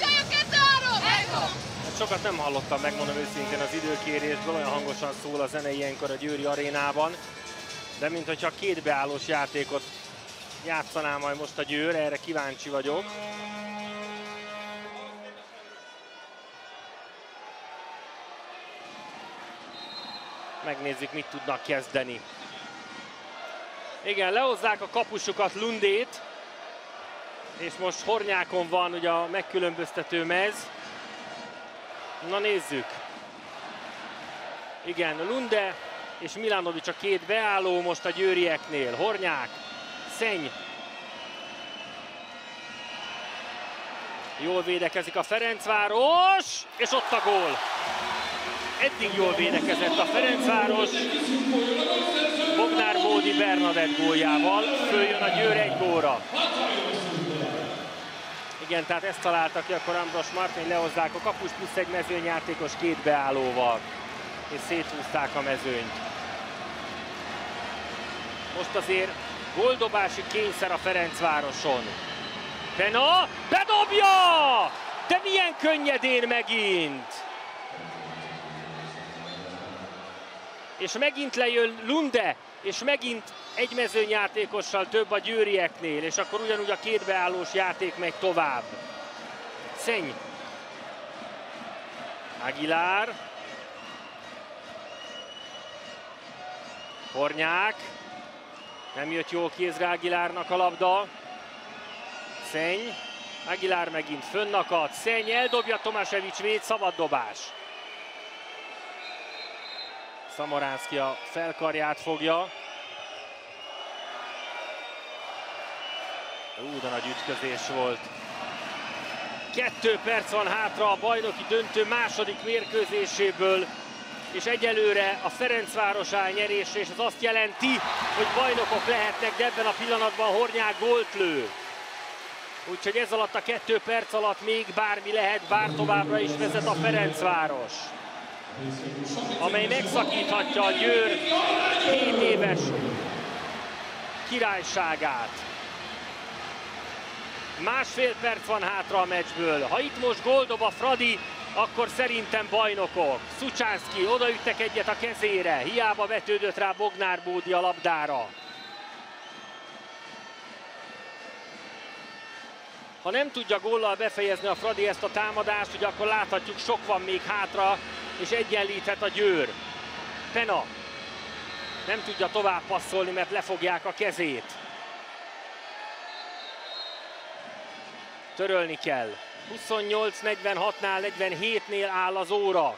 Sokat nem hallottam, megmondom őszintén, az időkérésből, olyan hangosan szól a zene ilyenkor a Győri arénában, de minthogyha két beállós játékot játszaná majd most a Győr, erre kíváncsi vagyok. Megnézzük, mit tudnak kezdeni. Igen, lehozzák a kapusukat, Lundét, és most Hornyákon van ugye a megkülönböztető mez. Na nézzük. Igen, Lunde és Milanovic a két beálló most a győrieknél. Hornyák, Szenny. Jól védekezik a Ferencváros, és ott a gól. Eddig jól védekezett a Ferencváros. Bognár Bódi Bernadett góljával följön a Győr 1 gólra. Igen, tehát ezt találtak ki akkor Ambros Martin, lehozzák a kapus plusz egy mezőnyjátékos két beállóval, és széthúzták a mezőnyt. Most azért góldobási kényszer a Ferencvároson. Pena bedobja! De milyen könnyedén megint! És megint lejön Lunde, és megint egy mezőnyjátékossal több a győrieknél, és akkor ugyanúgy a két beállós játék megy tovább. Szenny. Aguilar. Hornyák. Nem jött jól kézre Aguilarnak a labda. Szenny. Aguilar megint fönnakad. Szenny eldobja, Tomasevic véd, szabad dobás. Szamoránszky a felkarját fogja. De nagy ütközés volt. 2 perc van hátra a bajnoki döntő második mérkőzéséből, és egyelőre a Ferencváros áll nyerésre, és ez azt jelenti, hogy bajnokok lehetnek, de ebben a pillanatban Hornyák gólt lő. Úgyhogy ez alatt a 2 perc alatt még bármi lehet, bár továbbra is vezet a Ferencváros, amely megszakíthatja a Győr 7 éves királyságát. Másfél perc van hátra a meccsből. Ha itt most góldob a Fradi, akkor szerintem bajnokok. Szucsánszky odaüttek egyet a kezére, hiába vetődött rá Bognár Bódi a labdára. Ha nem tudja góllal befejezni a Fradi ezt a támadást, ugye akkor láthatjuk, sok van még hátra, és egyenlíthet a Győr. Pena nem tudja tovább passzolni, mert lefogják a kezét. Törölni kell. 28-46-nál, 47-nél áll az óra.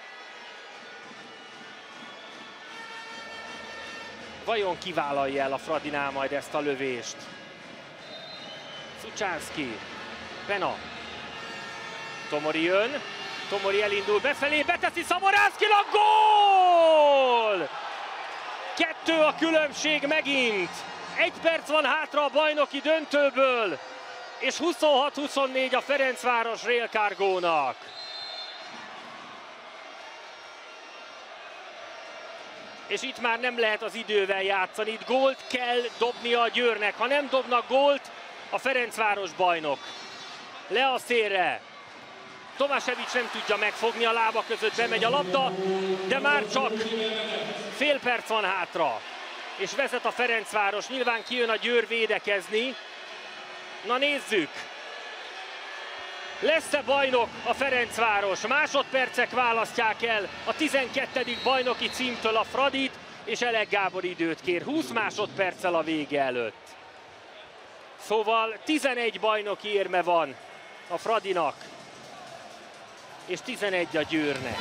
Vajon kivállalja el a Fradinál majd ezt a lövést? Szucsánszky. Pena. Tomori jön. Tomori elindul befelé, beteszi Szamoránszkynak, gól! 2 a különbség megint. 1 perc van hátra a bajnoki döntőből, és 26-24 a Ferencváros Rail Cargónak. És itt már nem lehet az idővel játszani, itt gólt kell dobnia a Győrnek. Ha nem dobnak gólt, a Ferencváros bajnok. Le a szélre. Tomasevic nem tudja megfogni, a lába között bemegy a labda, de már csak fél perc van hátra. És vezet a Ferencváros, nyilván kijön a Győr védekezni. Na nézzük! Lesz-e bajnok a Ferencváros? Másodpercek választják el a 12. bajnoki címtől a Fradit, és Elek Gábor időt kér 20 másodperccel a vége előtt. Szóval 11 bajnoki érme van a Fradinak, és 11 a Győrnek.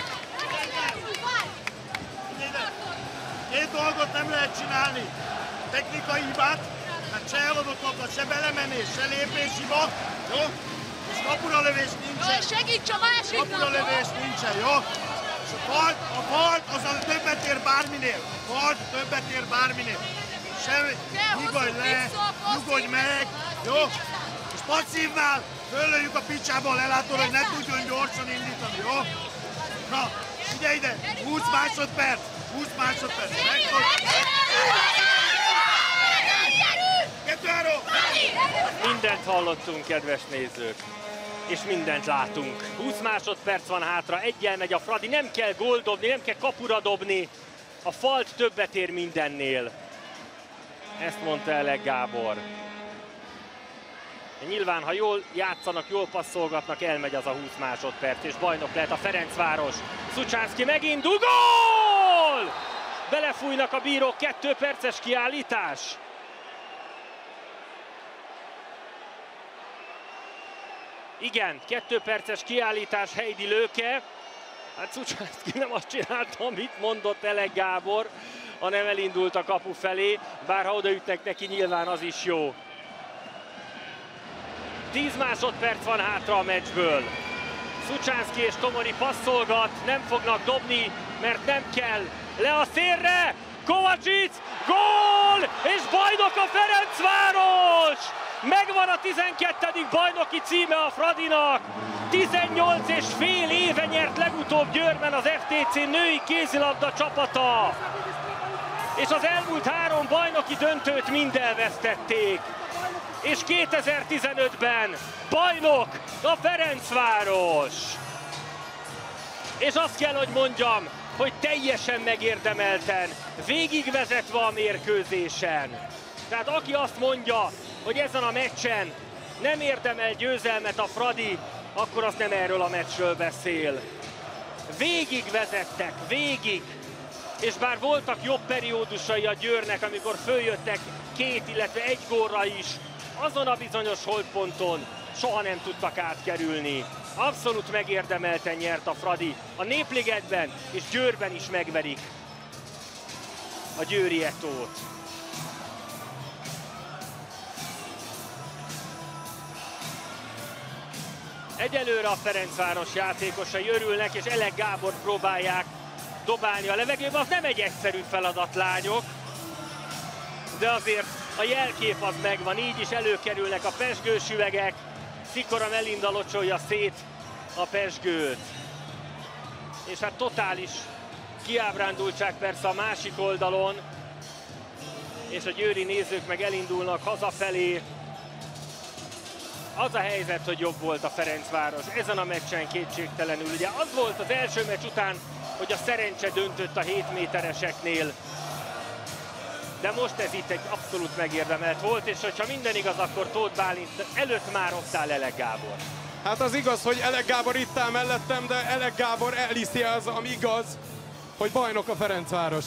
Két dolgot nem lehet csinálni. Technikai hibát, hát se eladott labda, se belemenés, se lépéshiba, jó? És kapura lövés nincsen. Segíts a másiknak! Kapura lövés nincsen, jó? És a falt az a többet ér bárminél. A falt többet ér bárminél. Semmi, nyugodj le, nyugodj meg, jó? És passzívnál föllőjük a picsába a lelától, hogy ne tudjon gyorsan indítani, jó? Na, figyelj ide! 20 másodperc! 20 másodperc! Megfog! 2-3! Mindent hallottunk, kedves nézők, és mindent látunk. 20 másodperc van hátra, egyel megy a Fradi, nem kell gól dobni, nem kell kapura dobni. A falt többet ér mindennél. Ezt mondta Elek Gábor. Nyilván, ha jól játszanak, jól passzolgatnak, elmegy az a 20 másodperc, és bajnok lehet a Ferencváros. Szucsánszky megindul, gól! Belefújnak a bírók, 2 perces kiállítás. Igen, 2 perces kiállítás Heidi Löke. Hát Szucsánszky nem azt csinálta, amit mondott Elek Gábor, hanem elindult a kapu felé, bár ha odaütnek neki, nyilván az is jó. 10 másodperc van hátra a meccsből. Szucsánszky és Tomori passzolgat, nem fognak dobni, mert nem kell. Le a szélre, Kovácsics, gól! És bajnok a Ferencváros! Megvan a 12. bajnoki címe a Fradinak. 18,5 éve nyert legutóbb Győrben az FTC női kézilabda csapata. És az elmúlt 3 bajnoki döntőt mind elvesztették. És 2015-ben bajnok a Ferencváros. És azt kell, hogy mondjam, hogy teljesen megérdemelten, végigvezetve a mérkőzésen. Tehát aki azt mondja, hogy ezen a meccsen nem érdemel győzelmet a Fradi, akkor az nem erről a meccsről beszél. Végig vezettek, végig. És bár voltak jobb periódusai a Győrnek, amikor följöttek 2, illetve 1 gólra is, azon a bizonyos holdponton soha nem tudtak átkerülni. Abszolút megérdemelten nyert a Fradi. A Népligetben és Győrben is megverik a győri Etót. Egyelőre a Ferencváros játékosai örülnek, és Elek Gábort próbálják dobálni a levegőbe. Az nem egy egyszerű feladat, lányok, de azért a jelkép az megvan, így is előkerülnek a pezsgős üvegek. Szikora Melinda locsolja szét a pezsgőt. És hát totális kiábrándultság persze a másik oldalon, és a győri nézők meg elindulnak hazafelé. Az a helyzet, hogy jobb volt a Ferencváros ezen a meccsen kétségtelenül. Ugye az volt az első meccs után, hogy a szerencse döntött a 7 métereseknél. De most ez itt egy abszolút megérdemelt volt, és hogyha minden igaz, akkor Tóth Bálint előtt már ott áll Elek Gábor. Hát az igaz, hogy Elek Gábor itt áll mellettem, de Elek Gábor elhiszi az, ami igaz, hogy bajnok a Ferencváros.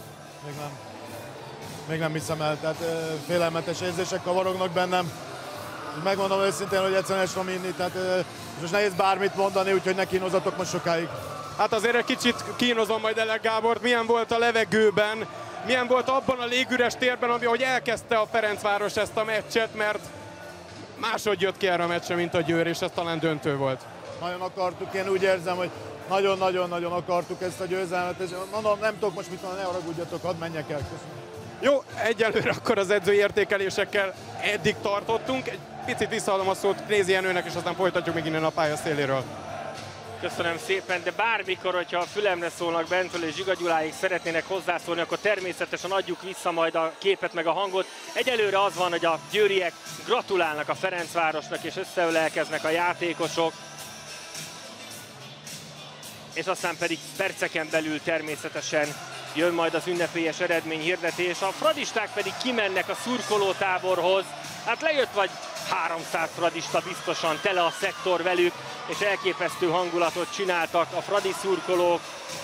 Még nem hiszem el, tehát félelmetes érzések kavarognak bennem. Megmondom őszintén, hogy egyszerűen is van inni, tehát most nehéz bármit mondani, úgyhogy ne kínozatok most sokáig. Hát azért egy kicsit kínozom majd Elek Gábort. Milyen volt a levegőben, milyen volt abban a légüres térben, ahogy elkezdte a Ferencváros ezt a meccset, mert máshogy jött ki erre a meccsre, mint a Győr, és ez talán döntő volt. Nagyon akartuk, én úgy érzem, hogy nagyon-nagyon-nagyon akartuk ezt a győzelmet, és mondom, nem tudok most mit mondani, ne haragudjatok, hadd menjek el. Köszönöm. Jó, egyelőre akkor az edzői értékelésekkel eddig tartottunk. Egy picit visszaadom a szót Knézi Jenőnek, és aztán folytatjuk még innen a pálya széléről. Köszönöm szépen, de bármikor, hogyha a fülemre szólnak Bentől és Zsiga Gyuláig szeretnének hozzászólni, akkor természetesen adjuk vissza majd a képet meg a hangot. Egyelőre az van, hogy a győriek gratulálnak a Ferencvárosnak, és összeölelkeznek a játékosok. És aztán pedig perceken belül természetesen jön majd az ünnepélyes eredményhirdetés. A fradisták pedig kimennek a szurkolótáborhoz. Hát lejött vagy 300 fradista biztosan, tele a szektor velük, és elképesztő hangulatot csináltak a fradi szurkolók.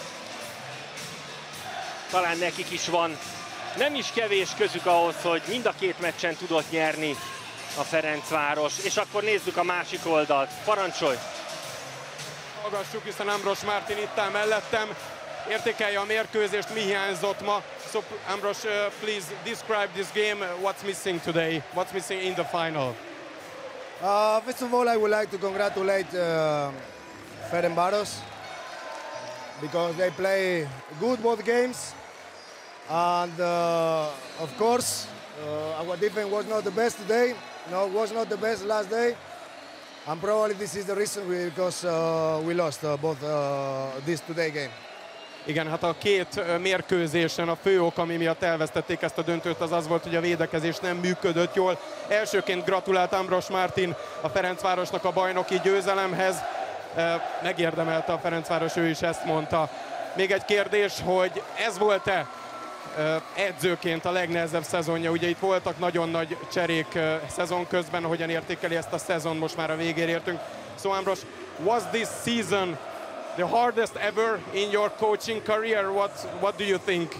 Talán nekik is van nem is kevés közük ahhoz, hogy mind a 2 meccsen tudott nyerni a Ferencváros. És akkor nézzük a másik oldalt. Parancsolj! Hallgassuk, hiszen Ambros Mártin itt áll mellettem. Értékelje a mérkőzést, mi hiányzott ma. So Ambros, please describe this game. What's missing today? What's missing in the final? First of all, I would like to congratulate Ferencváros because they play good both games, and of course our defense was not the best today. No, was not the best last day, And probably this is the reason because we lost both this today game. Igen, hát a két mérkőzésen a fő ok, ami miatt elvesztették ezt a döntőt, az volt, hogy a védekezés nem működött jól. Elsőként gratulált Ambros Martin a Ferencvárosnak a bajnoki győzelemhez. Megérdemelte a Ferencváros, ő is ezt mondta. Még egy kérdés, hogy ez volt-e edzőként a legnehezebb szezonja? Ugye itt voltak nagyon nagy cserék szezon közben, hogyan értékeli ezt a szezon, most már a végére értünk. So Ambros, was this season the hardest ever in your coaching career? What do you think?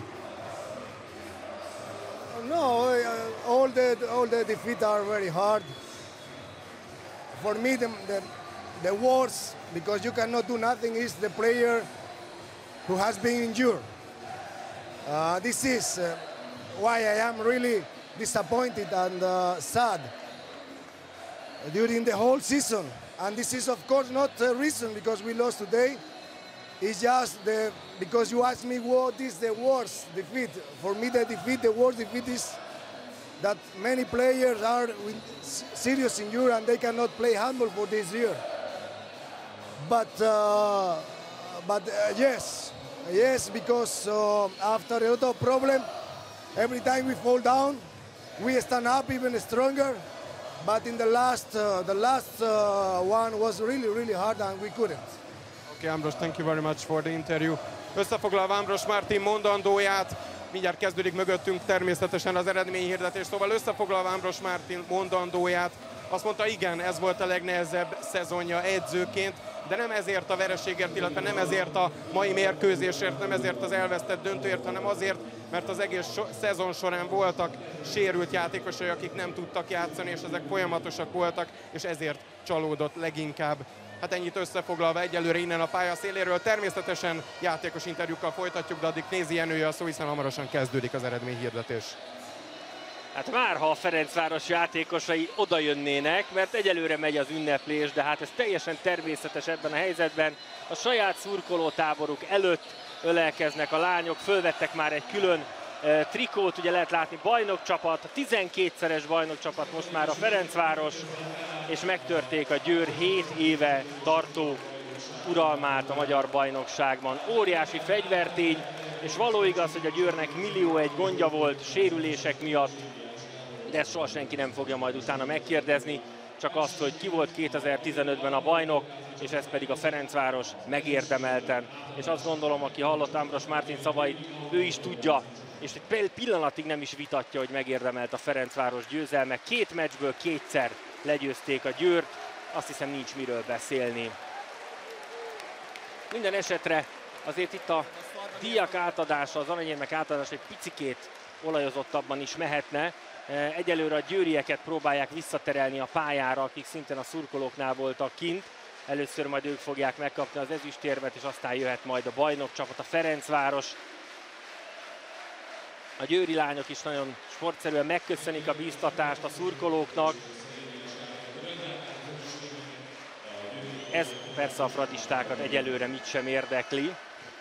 No, all the defeats are very hard. For me, the worst, because you cannot do nothing, is the player who has been injured. This is why I am really disappointed and sad during the whole season. And this is, of course, not a reason because we lost today. It's just because you asked me what is the worst defeat. For me, the worst defeat is that many players are with serious injury and they cannot play handball for this year. But yes, because after a lot of problem, every time we fall down, we stand up even stronger. But in the last one was really hard and we couldn't. Okay, Ambros, thank you very much for the interview. Összefoglalva Ambros Martin mondandóját, mindjárt kezdődik mögöttünk természetesen az eredményhirdetés, szóval összefoglalva Ambros Martin mondandóját, azt mondta, igen, ez volt a legnehezebb szezonja edzőként, de nem ezért a vereségért, illetve nem ezért a mai mérkőzésért, nem ezért az elvesztett döntőért, hanem azért, mert az egész szezon során voltak sérült játékosai, akik nem tudtak játszani, és ezek folyamatosak voltak, és ezért csalódott leginkább. Hát ennyit összefoglalva egyelőre innen a pálya széléről. Természetesen játékos interjúkkal folytatjuk, de addig Knézi Jenője a szó, hiszen hamarosan kezdődik az eredményhirdetés. Hát már ha a Ferencváros játékosai oda jönnének, mert egyelőre megy az ünneplés, de hát ez teljesen természetes ebben a helyzetben. A saját szurkolótáboruk előtt ölelkeznek a lányok, fölvettek már egy külön trikót, ugye lehet látni bajnokcsapat, 12-szeres bajnokcsapat most már a Ferencváros, és megtörték a Győr 7 éve tartó uralmát a magyar bajnokságban. Óriási fegyvertény, és való igaz, hogy a Győrnek millió egy gondja volt sérülések miatt, de ezt soha senki nem fogja majd utána megkérdezni, csak azt, hogy ki volt 2015-ben a bajnok, és ez pedig a Ferencváros megérdemelten. És azt gondolom, aki hallott Ambros Martin szavait, ő is tudja, és egy pillanatig nem is vitatja, hogy megérdemelt a Ferencváros győzelme. 2 meccsből 2-szer legyőzték a Győrt, azt hiszem nincs miről beszélni. Minden esetre azért itt a díjak átadása, az aranyérmek átadása egy picikét olajozottabban is mehetne. Egyelőre a győrieket próbálják visszaterelni a pályára, akik szintén a szurkolóknál voltak kint. Először majd ők fogják megkapni az ezüstérmet, és aztán jöhet majd a bajnokcsapat, a Ferencváros. A győri lányok is nagyon sportszerűen megköszönik a bíztatást a szurkolóknak. Ez persze a fradistákat egyelőre mit sem érdekli.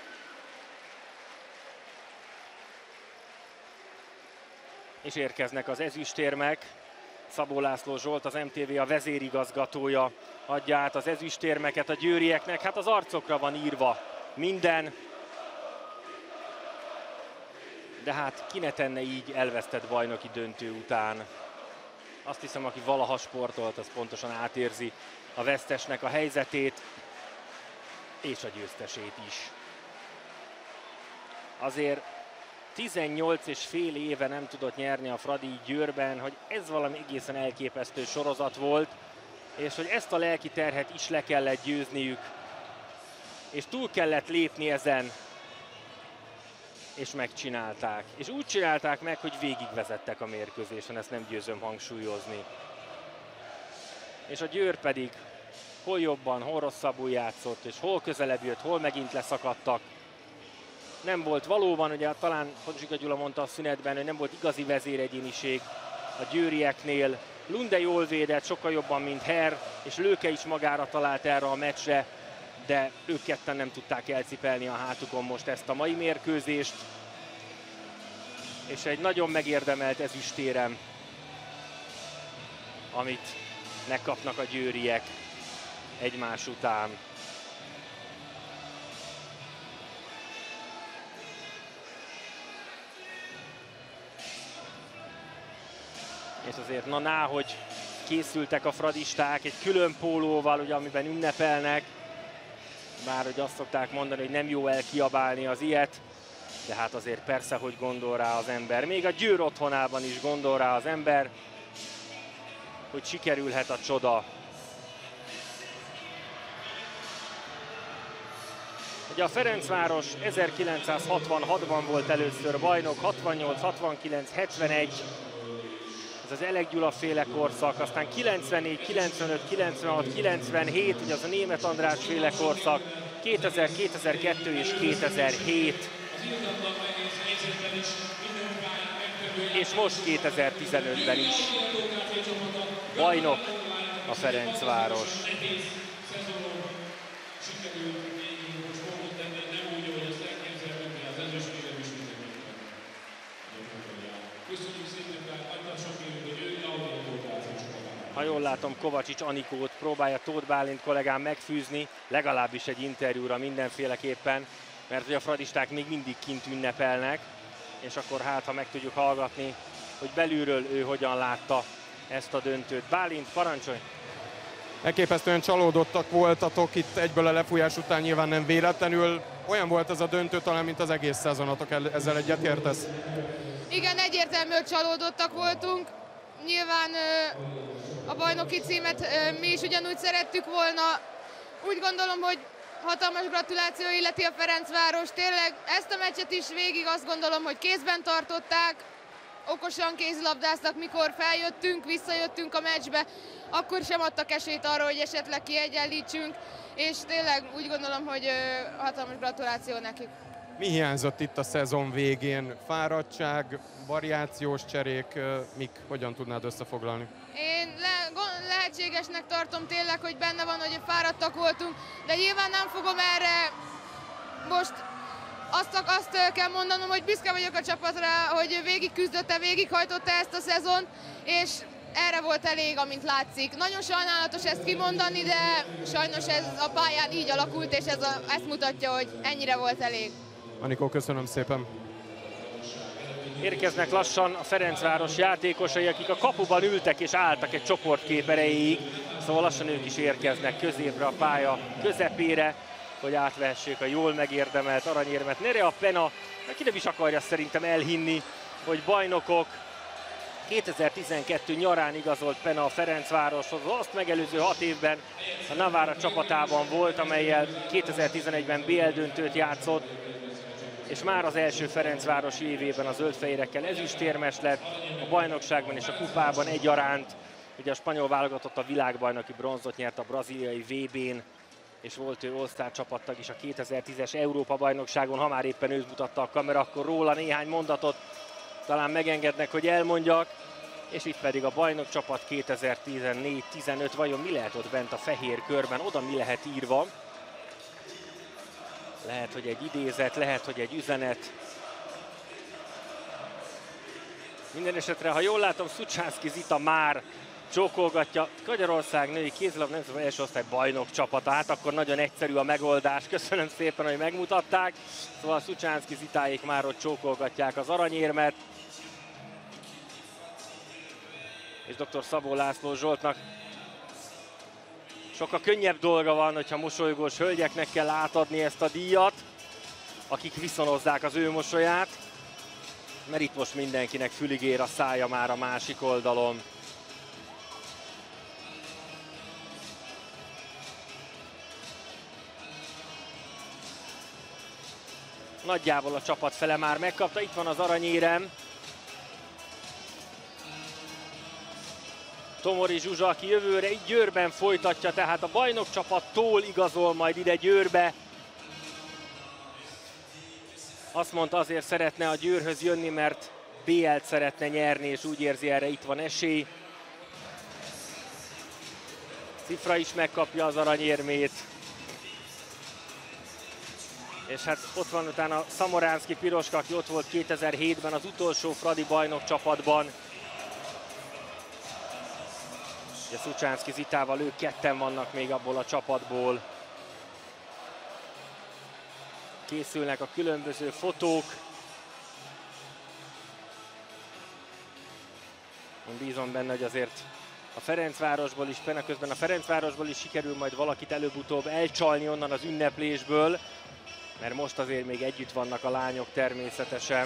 És érkeznek az ezüstérmek. Szabó László Zsolt, az MTV a vezérigazgatója adja át az ezüstérmeket a győrieknek. Hát az arcokra van írva minden. De hát ki ne tenne így elvesztett bajnoki döntő után. Azt hiszem, aki valaha sportolt, az pontosan átérzi a vesztesnek a helyzetét, és a győztesét is. Azért 18,5 éve nem tudott nyerni a Fradi Győrben, hogy ez valami egészen elképesztő sorozat volt, és hogy ezt a lelki terhet is le kellett győzniük, és túl kellett lépni ezen, és megcsinálták. És úgy csinálták meg, hogy végigvezettek a mérkőzésen, ezt nem győzöm hangsúlyozni. És a Győr pedig hol jobban, hol rosszabbul játszott, és hol közelebb jött, hol megint leszakadtak. Nem volt valóban, ugye talán Honzsika Gyula mondta a szünetben, hogy nem volt igazi vezéregyéniség a győrieknél. Lunde jól védett, sokkal jobban, mint Herr, és Lőke is magára talált erre a meccsre, de ők ketten nem tudták elcipelni a hátukon most ezt a mai mérkőzést. És egy nagyon megérdemelt ezüstérem, amit megkapnak a győriek. egymás után. És azért hogy készültek a fradisták egy külön pólóval, ugye, amiben ünnepelnek. Bár hogy azt szokták mondani, hogy nem jó elkiabálni az ilyet, de hát azért persze, hogy gondol rá az ember. Még a Győr otthonában is gondol rá az ember, hogy sikerülhet a csoda. Ugye a Ferencváros 1966-ban volt először bajnok, 68, 69, 71. Ez az Elek Gyula féle korszak, aztán 94, 95, 96, 97, ugye az a Németh András féle korszak, 2000, 2002 és 2007. És most 2015-ben is bajnok a Ferencváros. Ha jól látom, Kovacsics Anikót próbálja Tóth Bálint kollégám megfűzni, legalábbis egy interjúra mindenféleképpen, mert hogy a fradisták még mindig kint ünnepelnek, és akkor hát, ha meg tudjuk hallgatni, hogy belülről ő hogyan látta ezt a döntőt. Bálint, parancsolj! Elképesztően csalódottak voltatok itt egyből a lefújás után, nyilván nem véletlenül. Olyan volt ez a döntő talán, mint az egész szezonatok, ezzel egyetértesz? Igen, egyértelműen csalódottak voltunk. Nyilván a bajnoki címet mi is ugyanúgy szerettük volna. Úgy gondolom, hogy hatalmas gratuláció illeti a Ferencváros. Tényleg ezt a meccset is végig azt gondolom, hogy kézben tartották, okosan kézilabdáztak, mikor feljöttünk, visszajöttünk a meccsbe, akkor sem adtak esélyt arra, hogy esetleg kiegyenlítsünk, és tényleg úgy gondolom, hogy hatalmas gratuláció nekik. Mi hiányzott itt a szezon végén? Fáradtság, variációs cserék, hogyan tudnád összefoglalni? Én lehetségesnek tartom tényleg, hogy benne van, hogy fáradtak voltunk, de nyilván nem fogom erre most azt kell mondanom, hogy büszke vagyok a csapatra, hogy végig küzdötte, végighajtotta ezt a szezont, és erre volt elég, amint látszik. Nagyon sajnálatos ezt kimondani, de sajnos ez a pályán így alakult, és ezt mutatja, hogy ennyire volt elég. Anikó, köszönöm szépen. Érkeznek lassan a Ferencváros játékosai, akik a kapuban ültek és álltak egy csoportkép erejéig, szóval lassan ők is érkeznek középre, a pálya közepére, hogy átvehessék a jól megérdemelt aranyérmet. Nerea Pena, aki nem is akarja szerintem elhinni, hogy bajnokok. 2012 nyarán igazolt Pena a Ferencvároshoz, azt megelőző 6 évben a Navarra csapatában volt, amellyel 2011-ben BL döntőt játszott, és már az első Ferencvárosi évében a zöldfehérekkel ezüstérmes lett, a bajnokságban és a kupában egyaránt. Ugye a spanyol válogatott a világbajnoki bronzot nyert a braziliai VB-n, és volt ő All-Star csapattag is a 2010-es Európa-bajnokságon. Ha már éppen őt mutatta a kamera, akkor róla néhány mondatot talán megengednek, hogy elmondjak. És itt pedig a bajnok csapat 2014-15, vajon mi lehet ott bent a fehér körben, oda mi lehet írva? Lehet, hogy egy idézet, lehet, hogy egy üzenet. Minden esetre, ha jól látom, Szucsánszky Zita már csókolgatja Magyarország női kézilabda nemzetközi első osztály bajnok csapata. Hát akkor nagyon egyszerű a megoldás. Köszönöm szépen, hogy megmutatták. Szóval Szucsánszky Zitáék már ott csókolgatják az aranyérmet. És dr. Szabó László Zsoltnak sokkal könnyebb dolga van, hogyha mosolygós hölgyeknek kell átadni ezt a díjat, akik viszonozzák az ő mosolyát, mert itt most mindenkinek fülig ér a szája már a másik oldalon. Nagyjából a csapat fele már megkapta, itt van az aranyérem. Tomori Zsuzsa, aki jövőre itt Győrben folytatja, tehát a bajnok csapattól igazol majd ide Győrbe. Azt mondta, azért szeretne a Győrhöz jönni, mert BL-t szeretne nyerni, és úgy érzi, erre itt van esély. Cifra is megkapja az aranyérmét. És hát ott van utána Szamoránszky Piroska, aki ott volt 2007-ben az utolsó Fradi bajnok csapatban. Ugye Szucsánszky Zitával, ők ketten vannak még abból a csapatból. Készülnek a különböző fotók. Én bízom benne, hogy azért a Ferencvárosból is, közben a Ferencvárosból is sikerül majd valakit előbb-utóbb elcsalni onnan az ünneplésből, mert most azért még együtt vannak a lányok természetesen.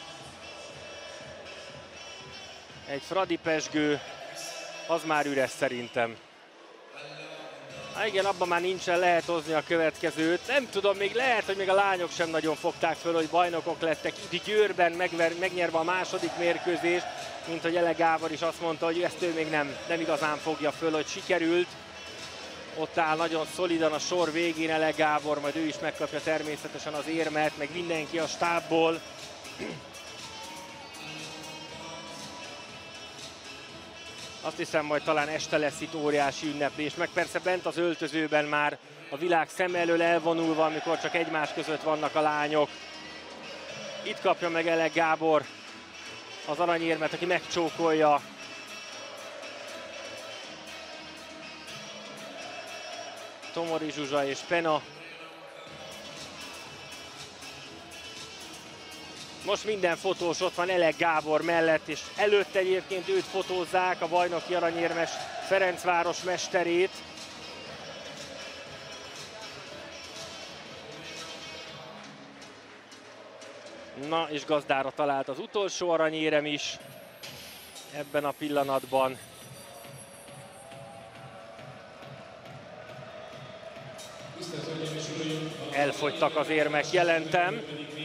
Egy Fradi pezsgő, az már üres szerintem. Há igen, abban már nincsen, lehet hozni a következőt. Nem tudom, még lehet, hogy még a lányok sem nagyon fogták föl, hogy bajnokok lettek itt Győrben, megnyerve a második mérkőzést, mint hogy Ele Gábor is azt mondta, hogy ezt ő még nem igazán fogja föl, hogy sikerült. Ott áll nagyon szolidan a sor végén Ele Gábor, majd ő is megkapja természetesen az érmet, meg mindenki a stábból. Azt hiszem, majd talán este lesz itt óriási ünneplés, meg persze bent az öltözőben már a világ szem elől elvonulva, amikor csak egymás között vannak a lányok. Itt kapja meg Ele Gábor az aranyérmet, aki megcsókolja. Tomori Zsuzsa és Pena. Most minden fotós ott van Ele Gábor mellett, és előtte egyébként őt fotózzák, a bajnoki aranyérmes Ferencváros mesterét. Na, és gazdára talált az utolsó aranyérem is ebben a pillanatban. Elfogytak az érmek, jelentem.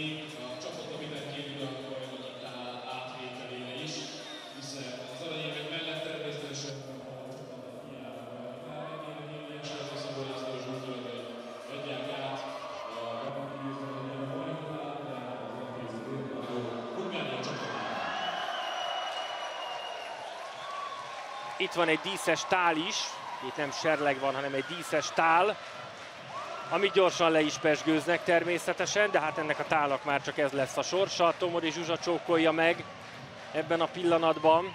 Itt van egy díszes tál is, itt nem serleg van, hanem egy díszes tál, amit gyorsan le is pezsgőznek természetesen, de hát ennek a tálnak már csak ez lesz a sorsa. Tomori Zsuzsa csókolja meg ebben a pillanatban.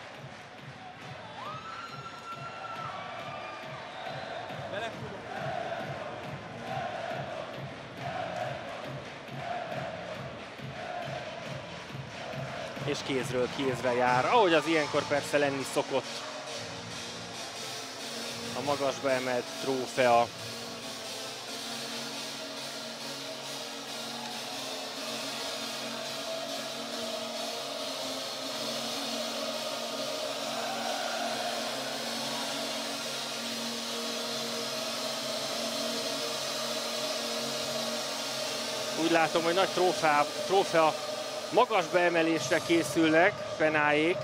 És kézről kézre jár, ahogy az ilyenkor persze lenni szokott. A magasba emelt trófea. Úgy látom, hogy nagy trófea magas beemelésre készülnek Penáék.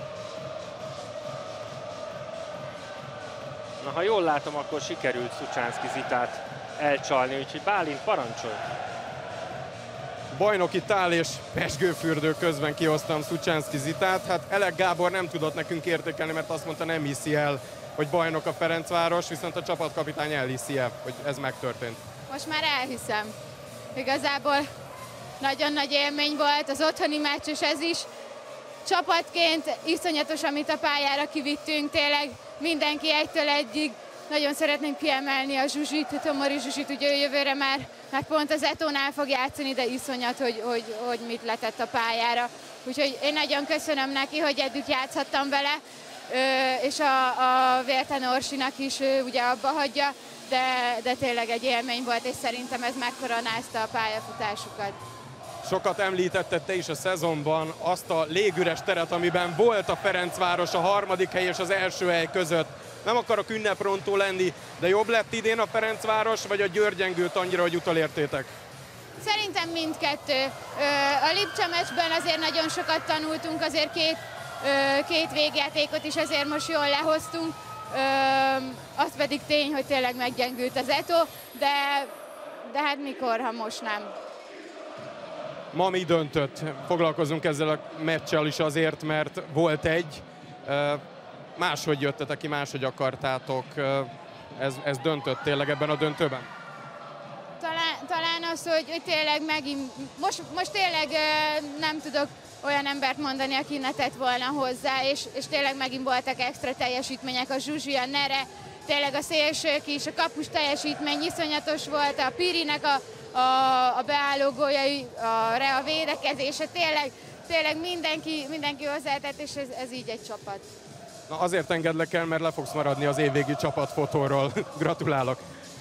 Na, ha jól látom, akkor sikerült Szucsánszky Zitát elcsalni, úgyhogy Bálint, parancsolj! Bajnoki tál és pezsgőfürdő közben kihoztam Szucsánszky Zitát. Hát Ele Gábor nem tudott nekünk értékelni, mert azt mondta, nem hiszi el, hogy bajnok a Ferencváros, viszont a csapatkapitány elhiszi el, hogy ez megtörtént. Most már elhiszem. Igazából nagyon nagy élmény volt az otthoni meccs, és ez is. Csapatként iszonyatos, amit a pályára kivittünk, tényleg mindenki egytől egyig. Nagyon szeretném kiemelni a Zsuzsit, a Tomori Zsuzsit, ugye ő jövőre már pont az Etónál fog játszani, de iszonyat, hogy mit letett a pályára. Úgyhogy én nagyon köszönöm neki, hogy együtt játszhattam vele, és a Vérten Orsinak is ugye abba hagyja, de tényleg egy élmény volt, és szerintem ez megkoronázta a pályafutásukat. Sokat említetted te is a szezonban azt a légüres teret, amiben volt a Ferencváros a harmadik hely és az első hely között. Nem akarok ünneprontó lenni, de jobb lett idén a Ferencváros, vagy a Győr gyengült annyira, hogy utolértétek? Szerintem mindkettő. A Lipcse meccsben azért nagyon sokat tanultunk, azért két végjátékot is azért most jól lehoztunk. Az pedig tény, hogy tényleg meggyengült az Eto, de hát mikor, ha most nem. Ma mi döntött? Foglalkozunk ezzel a meccsel is azért, mert volt egy. Máshogy jöttetek ki, máshogy akartátok. Ez döntött tényleg ebben a döntőben? Talán az, hogy tényleg megint, most tényleg nem tudok olyan embert mondani, aki ne tett volna hozzá, és tényleg megint voltak extra teljesítmények, a Zsuzsi, a Nere, tényleg a szélsők is, a kapus teljesítmény iszonyatos volt, a Pirinek a beálló góljai, a Rea védekezése, tényleg mindenki hozzátett, és ez így egy csapat. Na azért engedlek el, mert le fogsz maradni az évvégi csapatfotóról. Gratulálok!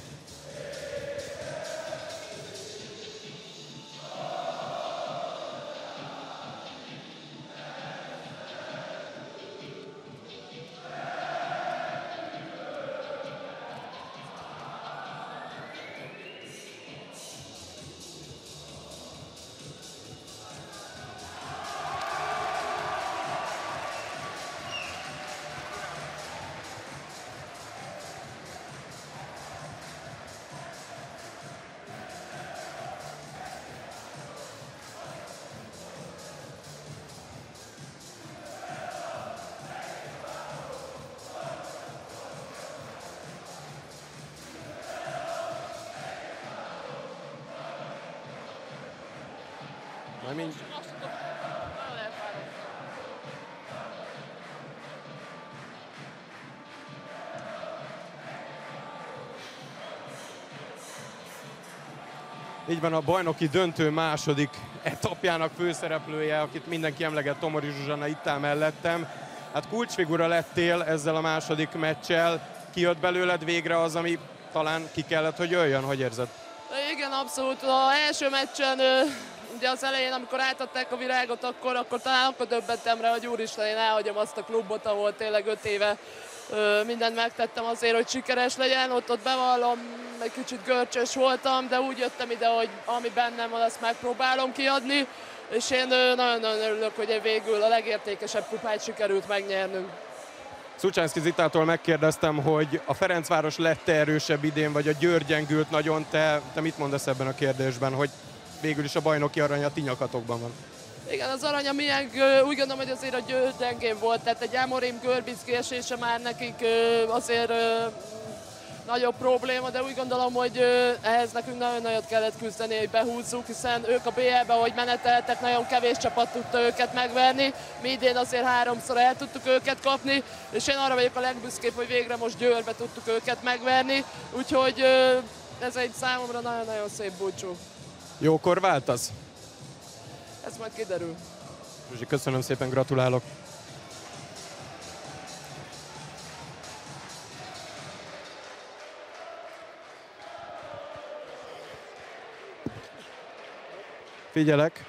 Így van, a bajnoki döntő második etapjának főszereplője, akit mindenki emleget, Tomori Zsuzsanna itt áll mellettem. Hát kulcsfigura lettél ezzel a második meccsel. Kijött belőled végre az, ami talán ki kellett, hogy jöjjön? Hogy érzed? Igen, abszolút. Az első meccsen, ugye az elején, amikor átadták a virágot, akkor talán döbbentem rá, hogy úristen, én elhagyom azt a klubot, ahol tényleg 5 éve mindent megtettem azért, hogy sikeres legyen. Ott bevallom, egy kicsit görcsös voltam, de úgy jöttem ide, hogy ami bennem van, azt megpróbálom kiadni, és én nagyon-nagyon örülök, hogy végül a legértékesebb kupát sikerült megnyernünk. Szucsánszky Zitától megkérdeztem, hogy a Ferencváros lett-e erősebb idén, vagy a Győr gyengült nagyon. Te mit mondasz ebben a kérdésben, hogy végül is a bajnoki arany a ti nyakatokban van? Igen, az arany a miénk, úgy gondolom, hogy azért a Győr gyengén volt, tehát egy Amorim Görbicki esése már nekik azért nagyobb probléma, de úgy gondolom, hogy ehhez nekünk nagyon nagyot kellett küzdeni, hogy behúzzuk, hiszen ők a BL-be, hogy meneteltek, nagyon kevés csapat tudta őket megverni. Mi idén azért 3-szor el tudtuk őket kapni, és én arra vagyok a legbüszkébb, hogy végre most Győrbe tudtuk őket megverni, úgyhogy ez egy számomra nagyon-nagyon szép búcsú. Jókor váltasz? Ez majd kiderül. Zsuzsi, köszönöm szépen, gratulálok! Figyelek!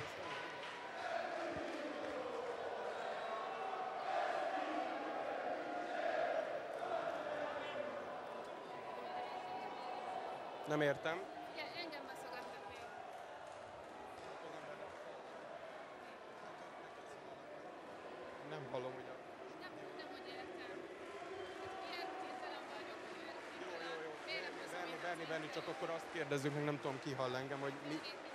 Nem értem. Nem hallom ugyan. Berni, csak akkor azt kérdezzük, meg nem tudom, ki hall engem, hogy mi...